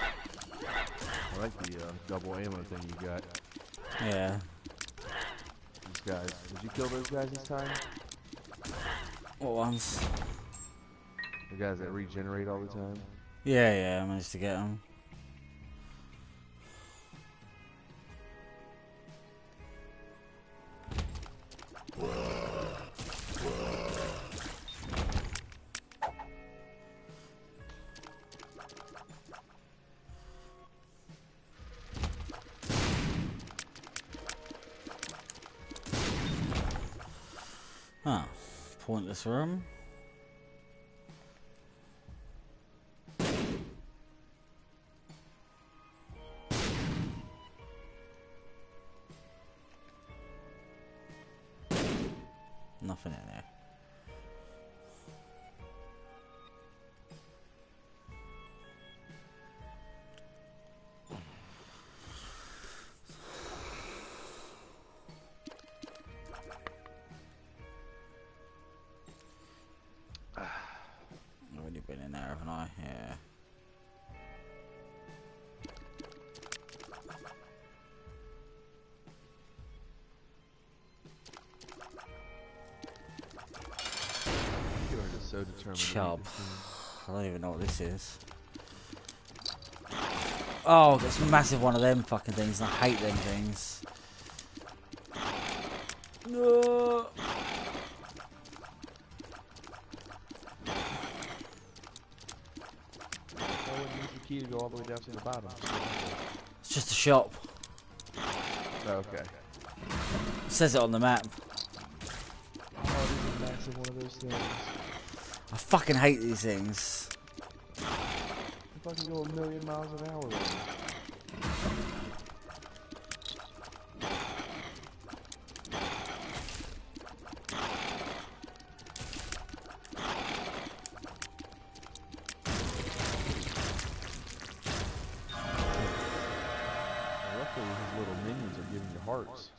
I like the uh, double ammo thing you got. Yeah. those guys. Did you kill those guys this time? What ones? The guys that regenerate all the time? Yeah, yeah, I managed to get them. Huh. Pointless room. Nothing in there. I've already been in there, haven't I? Yeah. You are just so determined. Chub. I don't even know what this is. Oh, it's a massive one of them fucking things, and I hate them things. No. I wouldn't use the key to go all the way down to the bottom. It's just a shop. Oh, okay. It says it on the map. Oh, this is a massive one of those things. I fucking hate these things. You fucking go a million miles an hour with it. Luckily, his little minions are giving you hearts.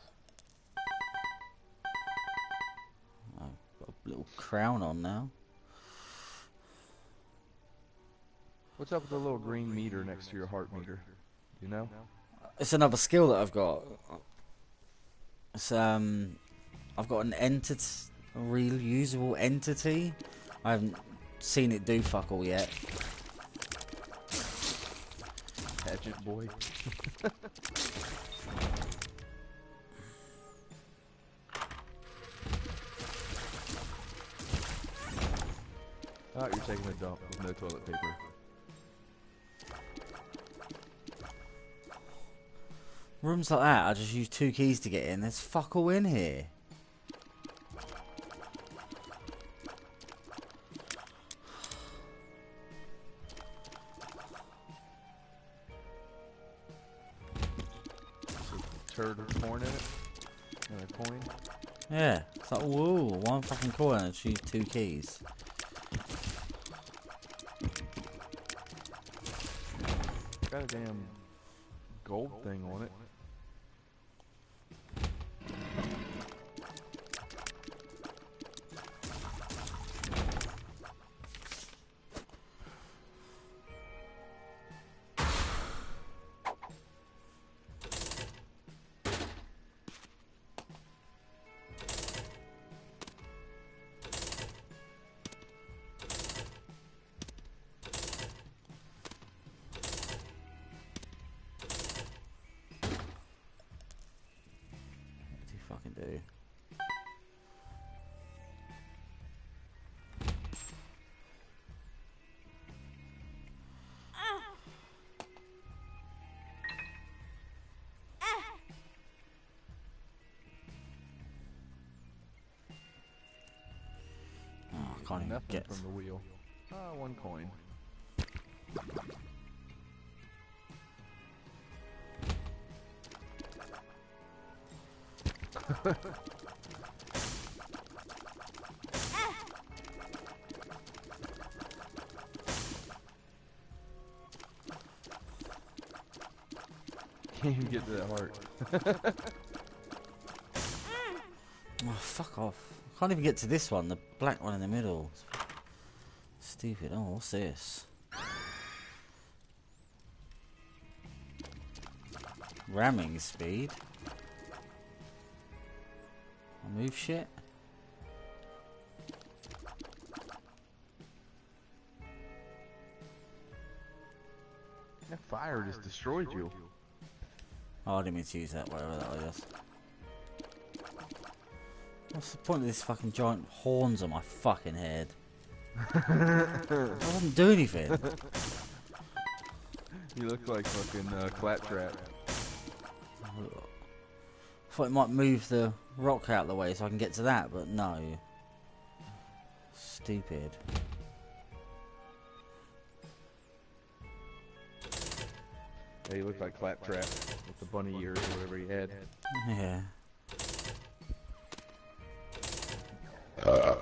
I've got a little crown on now. What's up with the little green meter next to your heart meter? You know? It's another skill that I've got. It's um, I've got an entity, a real usable entity. I haven't seen it do fuck all yet. Pageant boy. Oh, you're taking a dump with no toilet paper. Rooms like that, I just use two keys to get in. There's fuck all in here. Turd with corn in it? And a coin? Yeah, it's like, whoa, one fucking coin and choose two keys. Got a damn gold thing on it. Fucking do. Oh, I can't even Nothing get from the wheel. Ah, one coin. Can't even get to that heart. Oh, fuck off. I can't even get to this one, the black one in the middle. Stupid. Oh, what's this? Ramming speed. Move shit. That fire just destroyed you. Oh, I didn't mean to use that, whatever that was. What's the point of this fucking giant horns on my fucking head? I didn't do anything. You look like fucking uh, Claptrap. I thought it might move the rock out of the way so I can get to that, but no. Stupid. Yeah, he looked like Claptrap with the bunny ears or whatever he had. Yeah. Uh.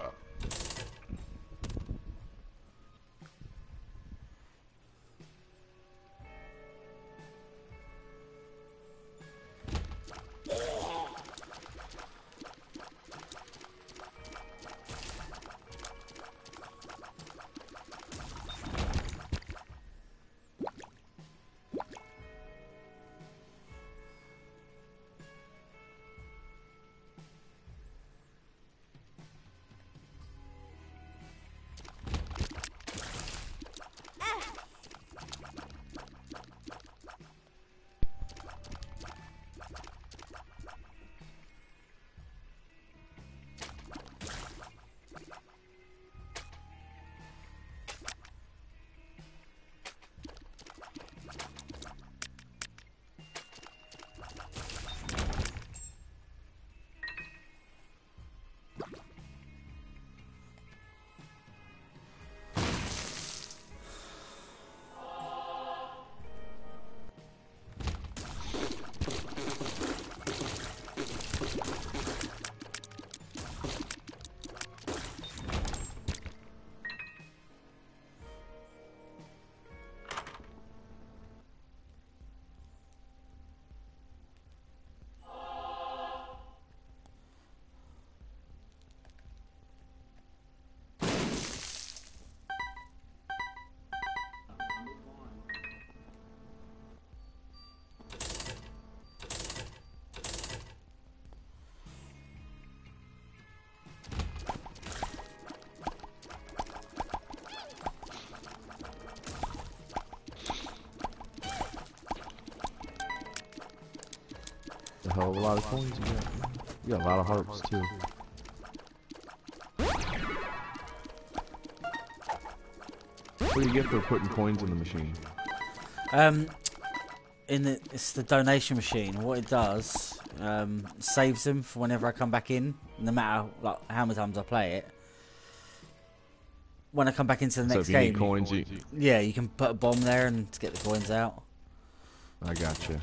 A hell of a lot of coins you got. You got a lot of hearts too. What do you get for putting coins in the machine? Um, in the it's the donation machine. What it does, um, saves them for whenever I come back in, no matter like how many times I play it. When I come back into the So next if you game, need coins, you... yeah, you can put a bomb there and to get the coins out. I gotcha.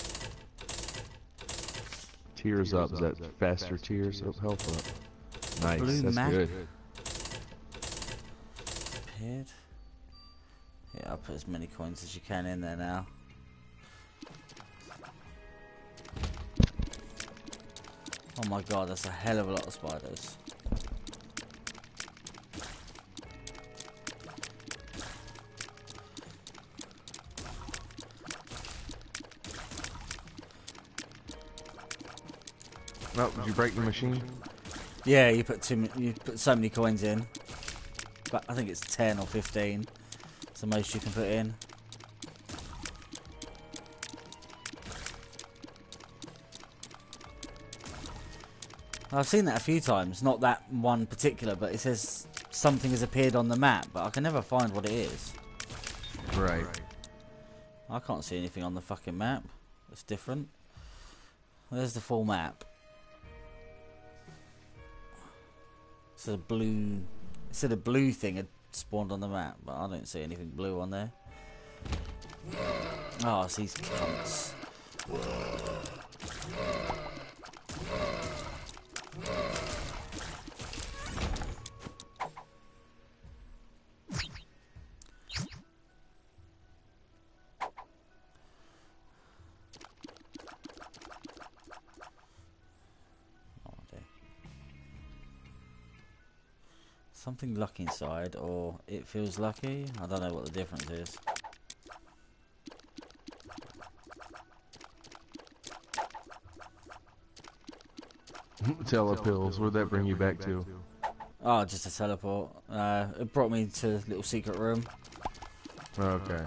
Tears up, is that faster tears of health up? Nice, Blue that's map. good. Appeared. Yeah, I'll put as many coins as you can in there now. Oh my god, that's a hell of a lot of spiders. Oh, did you break the machine? Yeah, you put too many, you put so many coins in. But I think it's ten or fifteen. It's the most you can put in. I've seen that a few times, not that one particular, but it says something has appeared on the map, but I can never find what it is. Right. I can't see anything on the fucking map. It's different. There's the full map. It's a blue. It said a blue thing had spawned on the map, but I don't see anything blue on there. Oh, it's these cunts. Something lucky inside, or it feels lucky. I don't know what the difference is. Telepills. Where'd that bring you back to? Oh, just a teleport. Uh, it brought me to a little secret room. Okay.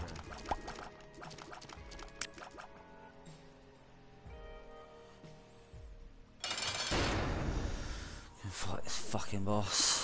Can fight this fucking boss.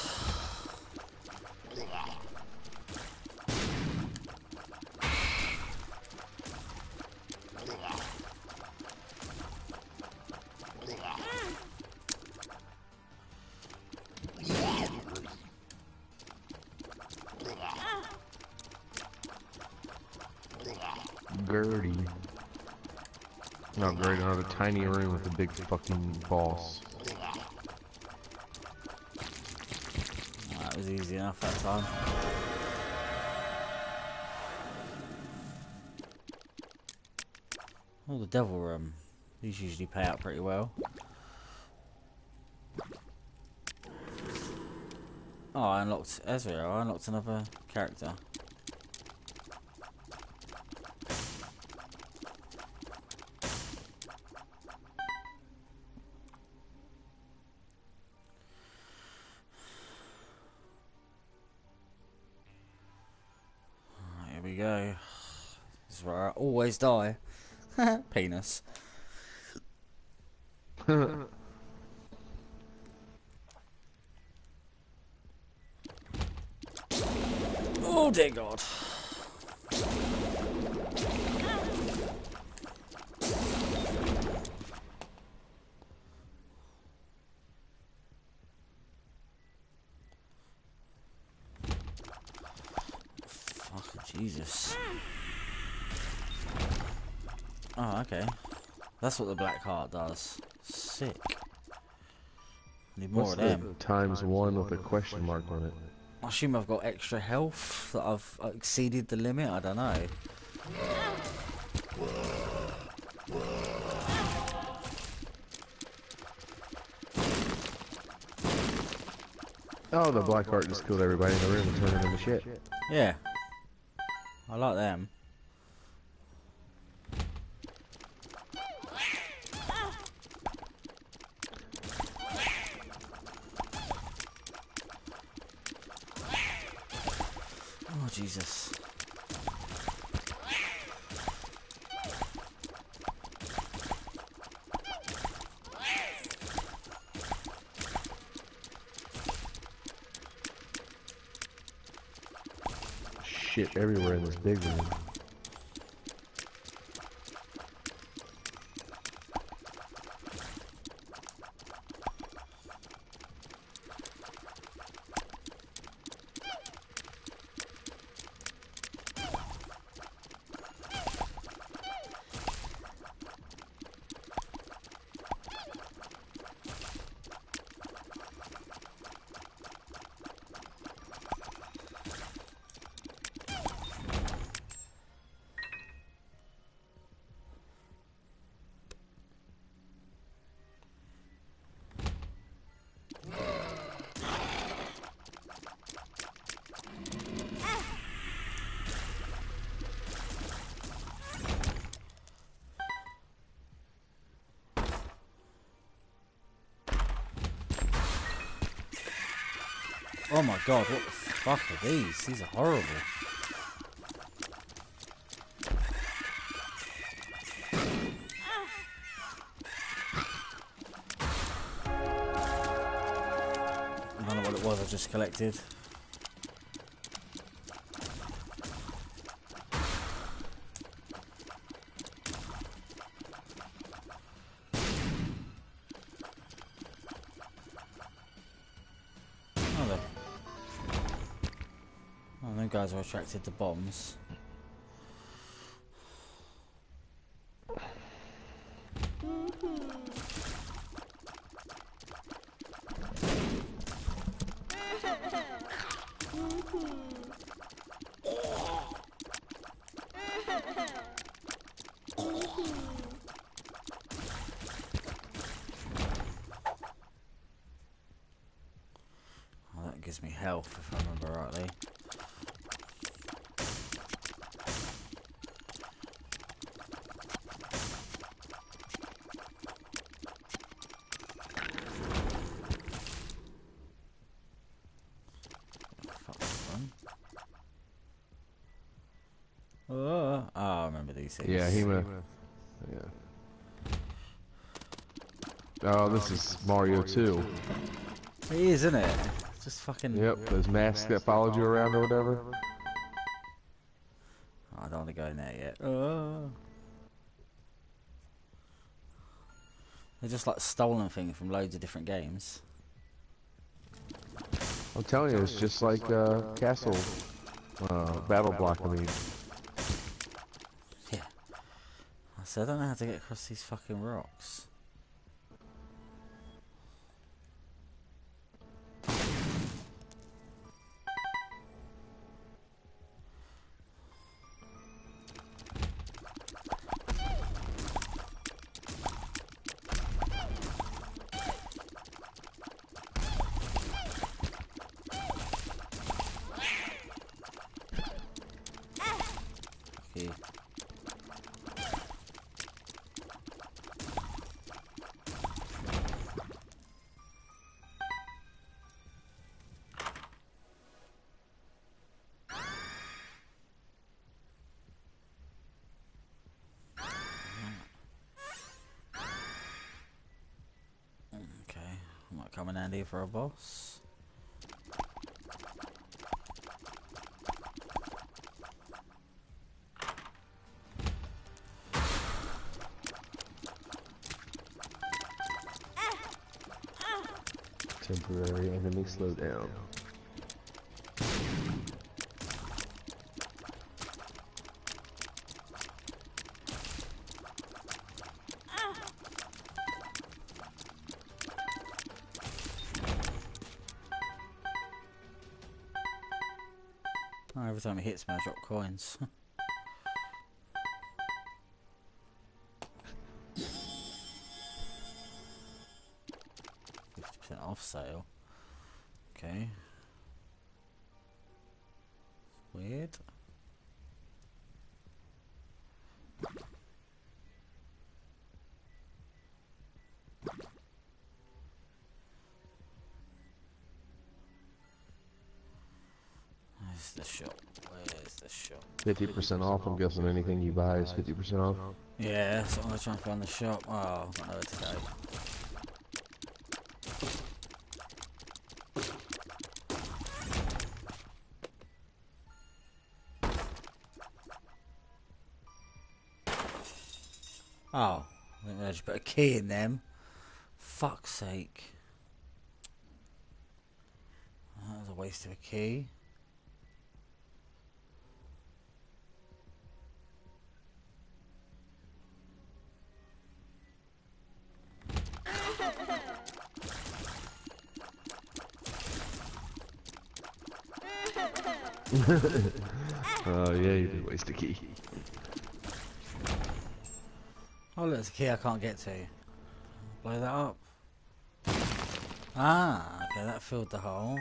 Gertie. No, Gertie, another tiny room with a big fucking boss. Oh, that was easy enough that time. Oh, the devil room. These usually pay out pretty well. Oh, I unlocked Ezreal. I unlocked another character. Right, here we go. This is where I always die. Penis. Oh dear God. Fucking Jesus. Oh, okay. That's what the black heart does. Sick. Need more What's of the them. times one with a question mark on it? I assume I've got extra health, that I've exceeded the limit, I don't know. Oh, the black heart just killed everybody in the room and turned them into shit. Yeah. I like them. Oh, Jesus. Shit everywhere in this big room. Oh my God, what the fuck are these? These are horrible. I don't know what it was I just collected. Oh, the oh, them guys are attracted to bombs. Oh, that gives me health if I remember rightly. eighty-six. Yeah, Hema. Yeah. Oh, this is Mario two. It is, isn't it? Just fucking... Yep, those masks that followed you around or whatever. Oh, I don't want to go in there yet. Oh. They're just like stolen things from loads of different games. I'm telling you, it's just like uh, Castle uh, Battle Block. I mean, Yeah. So I don't know how to get across these fucking rocks. Okay. Okay, might come in handy for a boss. temporary enemy slowdown. Oh, every time it hits me, I drop coins. fifty percent off sale. Okay. Weird. Where's the shop? Where's the shop? fifty percent off, I'm guessing anything you buy is fifty percent off. Yeah, so I'm gonna try and find the shop. Oh, I've got nowhere to go. Oh, I think I just put a key in them. Fuck's sake. That was a waste of a key. Oh yeah, you did waste a key. Oh, look, there's a key I can't get to. Blow that up. Ah, okay, that filled the hole.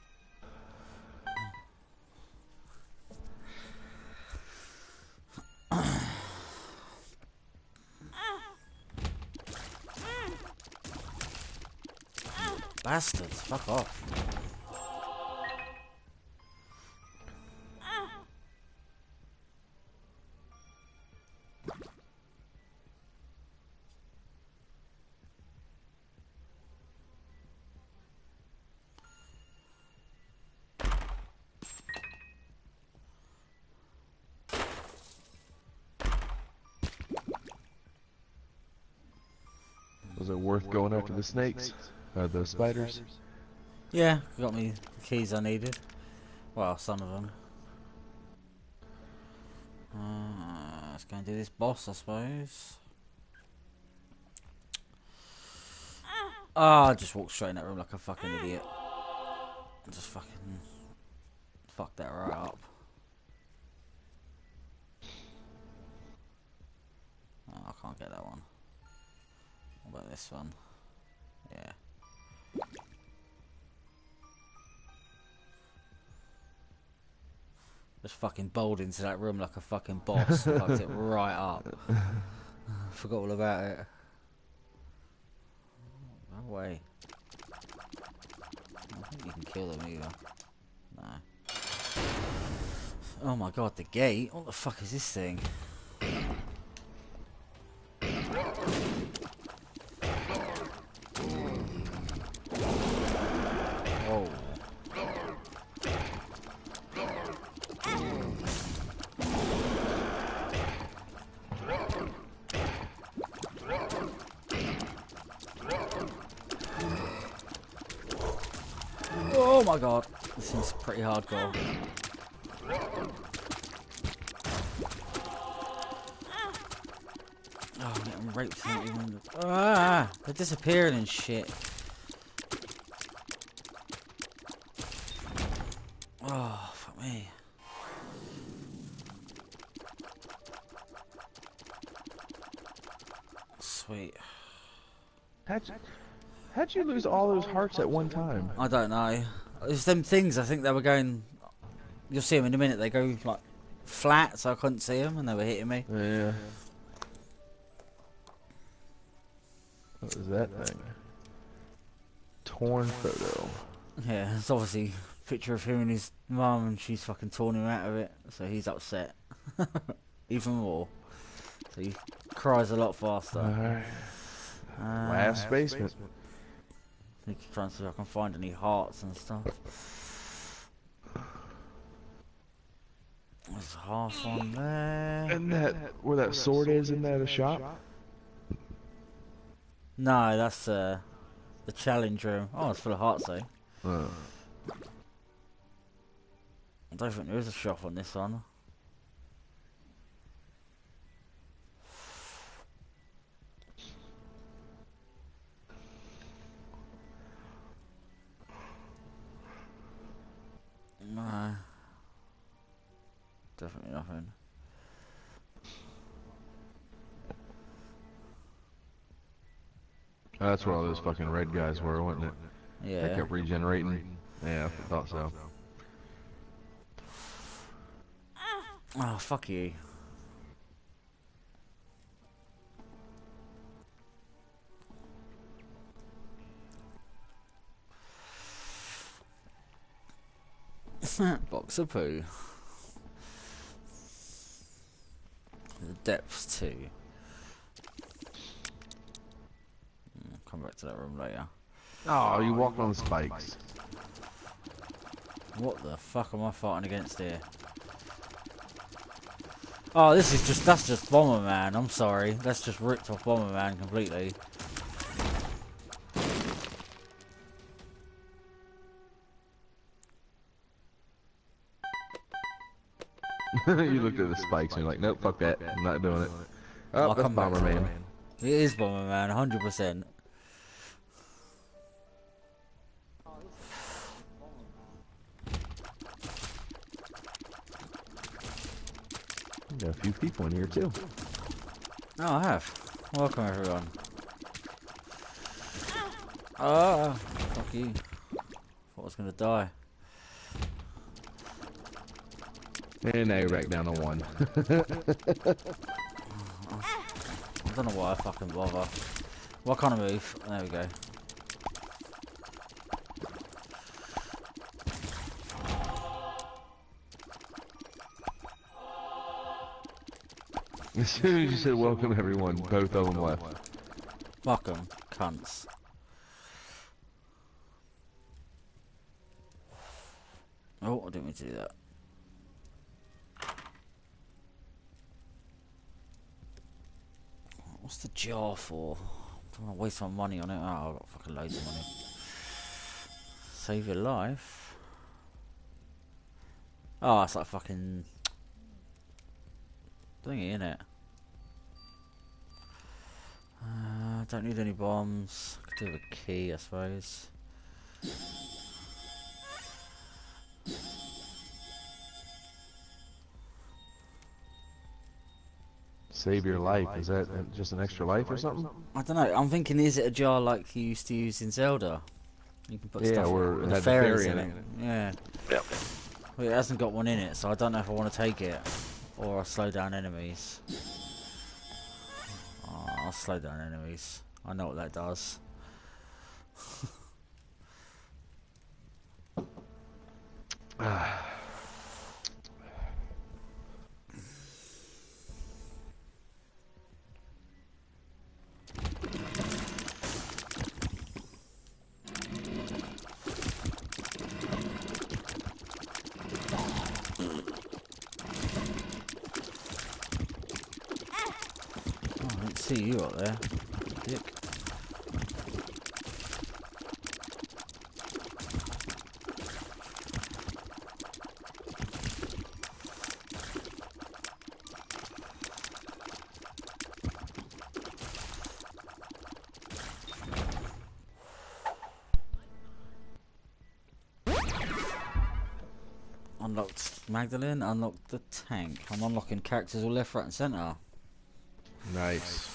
Bastards, fuck off. Was it worth going after the snakes? Uh, the spiders? Yeah, got me the keys I needed. Well, some of them. Uh, let's go and do this boss, I suppose. Oh, I just walked straight in that room like a fucking idiot. I just fucking fucked that right up. Oh, I can't get that one. What about this one? Yeah. Just fucking bowled into that room like a fucking boss. Fucked it right up. Forgot all about it. No way. I don't think you can kill them either. No. Oh my god, the gate? What the fuck is this thing? Oh my god. This seems pretty hardcore. Oh, I'm getting raped. Even... Ah, they're disappearing and shit. Oh, fuck me. Sweet. How'd you, how'd you lose all those hearts at one time? I don't know. It's them things. I think they were going. You'll see them in a minute. They go like flat, so I couldn't see them, and they were hitting me. Yeah. What was that thing? Torn photo. Yeah, it's obviously a picture of him and his mum, and she's fucking torn him out of it, so he's upset. Even more. So he cries a lot faster. Alright. Uh, Last basement. I need to try and see if I can find any hearts and stuff. There's half on there. And that, where that sword is, isn't that a shop? No, that's uh, the challenge room. Oh, it's full of hearts though. Uh. I don't think there is a shop on this one. No. Definitely nothing. That's where all those fucking red guys were, wasn't it? Yeah. They kept regenerating. Yeah, I thought so. Oh, fuck you. Box of poo. The depths too. Mm, come back to that room later. Oh, you walked on the spikes. What the fuck am I fighting against here? Oh, this is just, that's just Bomberman, I'm sorry. That's just ripped off Bomberman completely. You looked at the spikes and you're like, nope, fuck that. I'm not doing it. Oh, I'll that's come back to Bomberman. it. It is Bomberman, one hundred percent. Got a few people in here too. Oh, I have. Welcome everyone. Ah, fuck you. Thought I was gonna die. And now you're back down to one. I don't know why I fucking bother. What kind of move? There we go. As soon as you said welcome everyone, both of them left. Fuck 'em, cunts. Oh, I didn't mean to do that. What's the jar for? I don't want to waste my money on it. Oh, I've got fucking loads of money. Save your life. Oh, it's like fucking thingy, innit? Uh, don't need any bombs. Could do with a key, I suppose. Save your life. Is that just an extra life or something? I don't know. I'm thinking, is it a jar like you used to use in Zelda? You can put Yeah, stuff where with it the had the fairies fairy in in it. it. Yeah. Yep. Well, it hasn't got one in it, so I don't know if I want to take it or I'll slow down enemies. Oh, I'll slow down enemies. I know what that does. Oh, I didn't see you up there, dick. Unlocked Magdalene, unlocked the tank. I'm unlocking characters all left, right and centre. Nice.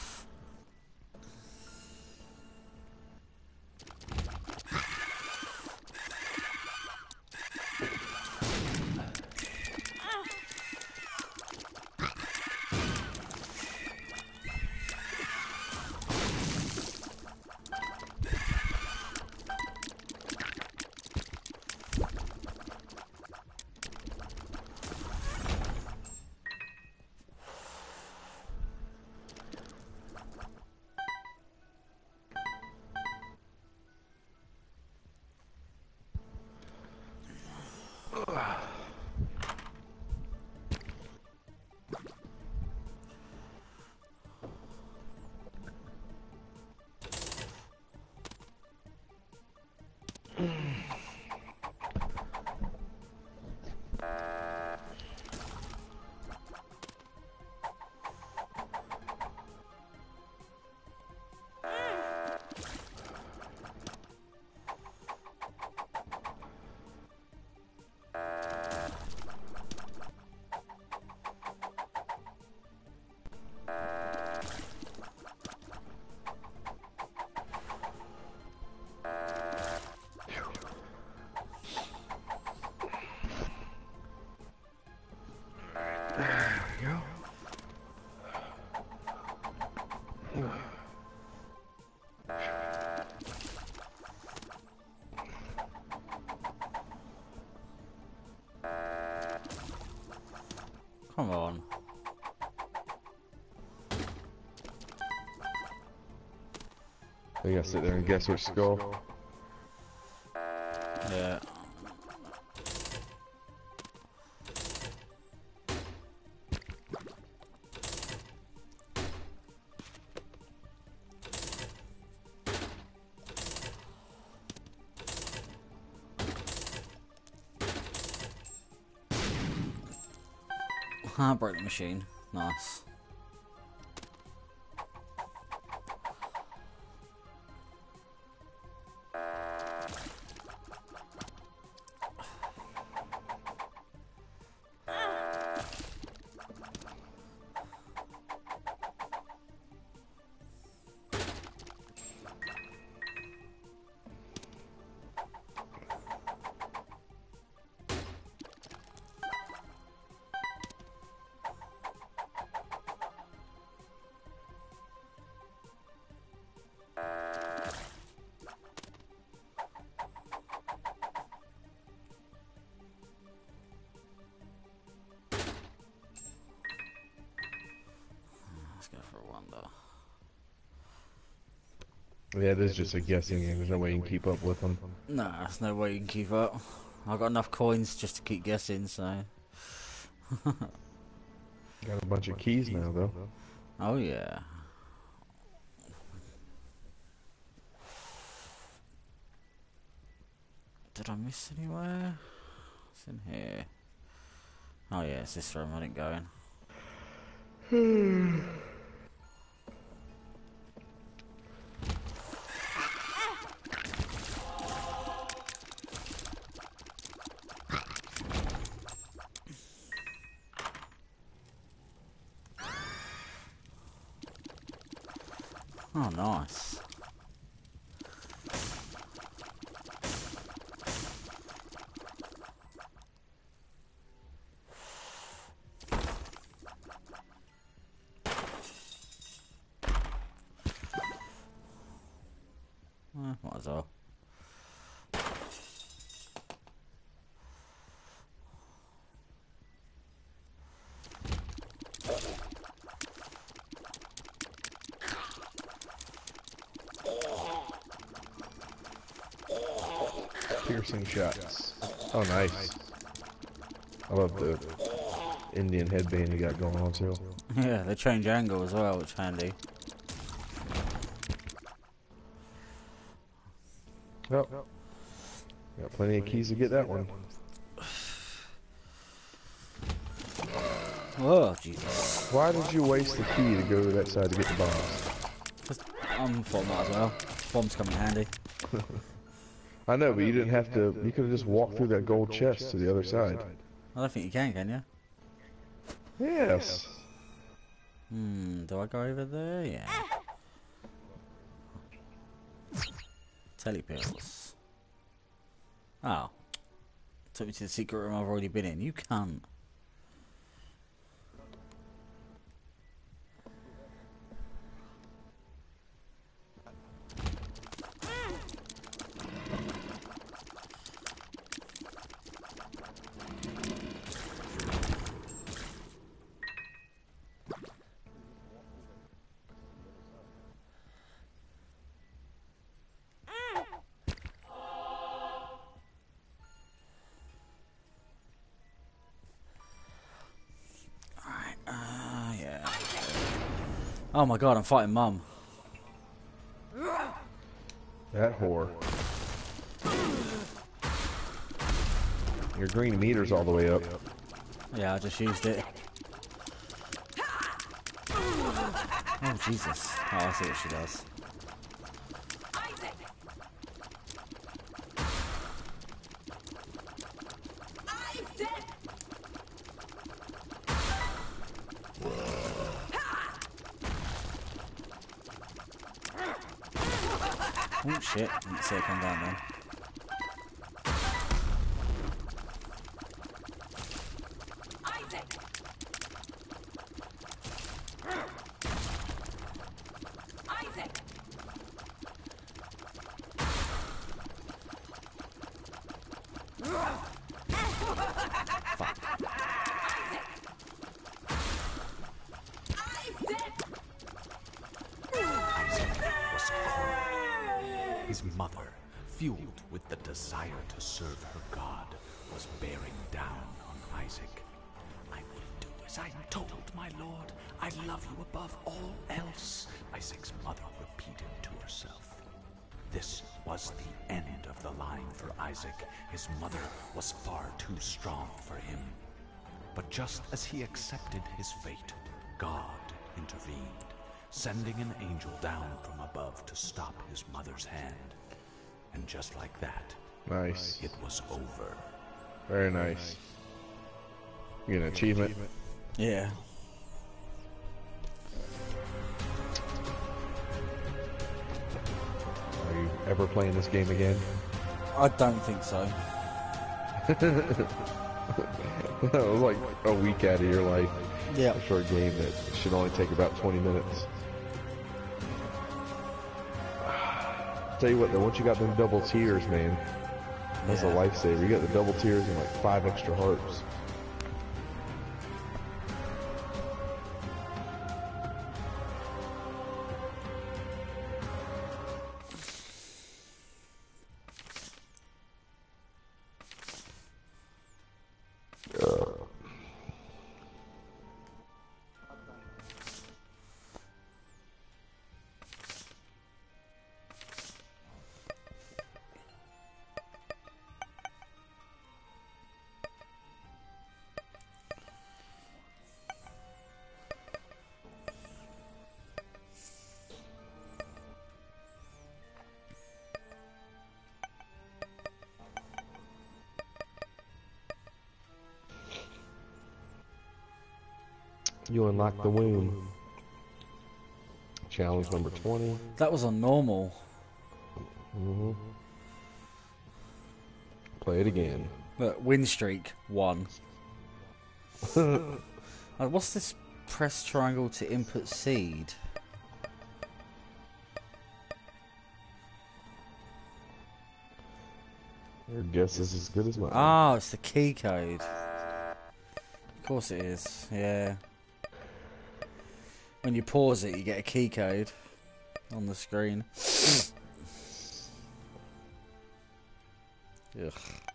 Come on. You gotta sit there and guess which skull. Yeah. I broke the machine. Nice. Let's go for a wonder. Yeah, it is just a guessing game. There's no way you can keep up with them. Nah, there's no way you can keep up. I've got enough coins just to keep guessing, so. Got a bunch of keys now, though. Oh, yeah. Did I miss anywhere? What's in here? Oh, yeah, it's this room. I didn't go in. Oh, nice. Eh, might as well. Piercing shots. Oh, nice. I love the Indian headband you got going on, too. Yeah, they change angle as well, which is handy. Yep. Got plenty of keys to get that one. Oh, Jesus. Why did you waste the key to go to that side to get the bombs? I'm thought might as well. Bombs come in handy. I know, but you didn't have to. You could have just walked through that gold chest to the other side. I don't think you can, can you? Yes. Hmm, do I go over there? Yeah. Telepills. Oh. Took me to the secret room I've already been in. You can't. Oh my god, I'm fighting Mum. That whore. Your green meter's all the way up. Yeah, I just used it. Oh, Jesus. Oh, I see what she does. Isaac! Isaac! Oh, shit. Didn't see it come down then. Isaac! Isaac! His mother, fueled with the desire to serve her God, was bearing down on Isaac. I will do as I am told, my lord. I love you above all else, Isaac's mother repeated to herself. This was the end of the line for Isaac. His mother was far too strong for him. But just as he accepted his fate, God intervened, sending an angel down from above to stop his mother's hand. And just like that, Nice. it was over. Very nice. You get an achievement. Yeah. Are you ever playing this game again? I don't think so. That was like a week out of your life Yeah. for a game that should only take about twenty minutes. Tell you what though, once you got them double tears, man, that's Yeah. a lifesaver. You got the double tears and like five extra hearts. You unlock the womb. Challenge number twenty. That was on normal. Mm-hmm. Play it again. But win streak one. uh, what's this? Press triangle to input seed. Your guess is as good as mine. Ah, it's the key code. Of course it is. Yeah. When you pause it, you get a key code on the screen. Ugh.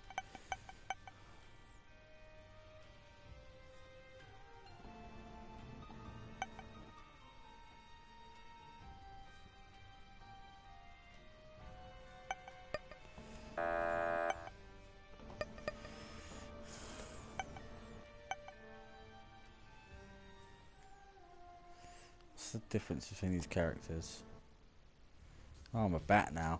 What's the difference between these characters? Oh, I'm a bat now.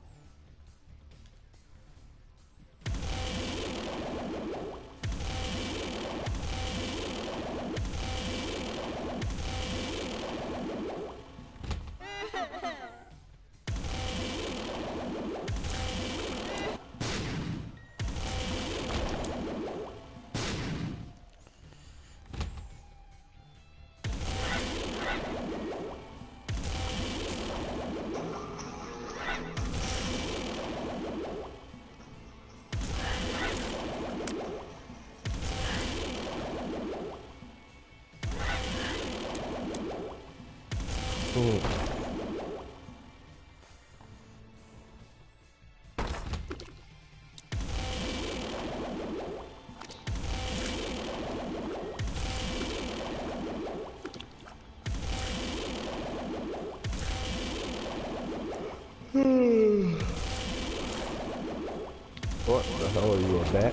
What the hell are you, a bat?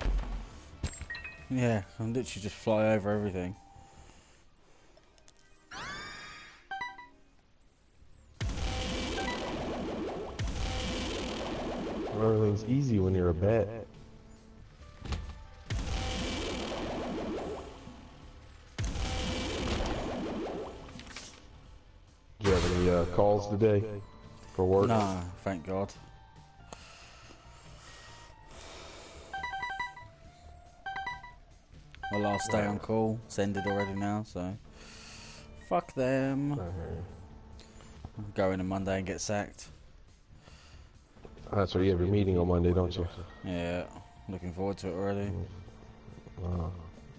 Yeah, I literally just fly over everything. Everything's easy when you're a bat. Do you have any uh, calls today for work? No, thank God. My last day on call, it's ended already now, so fuck them. Uh-huh. Go in on Monday and get sacked. That's right, you have your meeting on Monday, don't you? Yeah, looking forward to it already. Uh,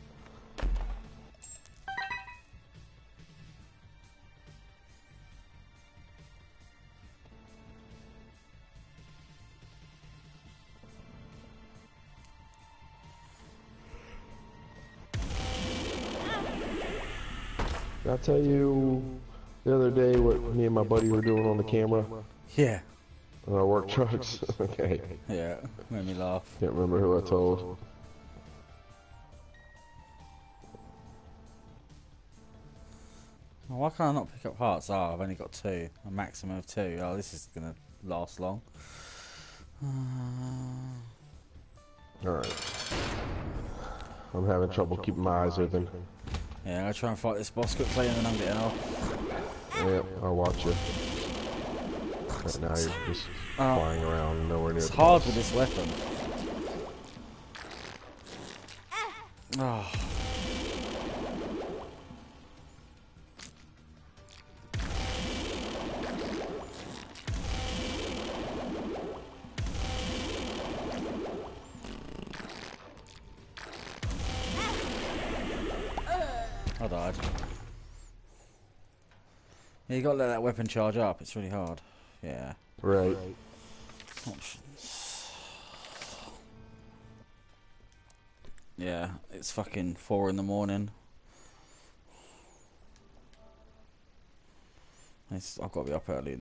Did I tell you the other day what me and my buddy were doing on the camera Yeah, on our work trucks? Okay, yeah, made me laugh. can't remember who I told. Oh, why can't I not pick up hearts? Oh, I've only got two. A maximum of two. Oh, this is gonna last long. Uh, Alright. I'm having trouble keeping my eyes open. yeah, I'm gonna try and fight this boss quickly and then I'm getting off. Yep, I'll watch you. Right now you're just Oh. flying around nowhere near It's the hard boss. with this weapon. Oh. I died. Yeah, you gotta let that weapon charge up, it's really hard. Yeah. Right. Options. Yeah, it's fucking four in the morning. It's, I've got to be up early.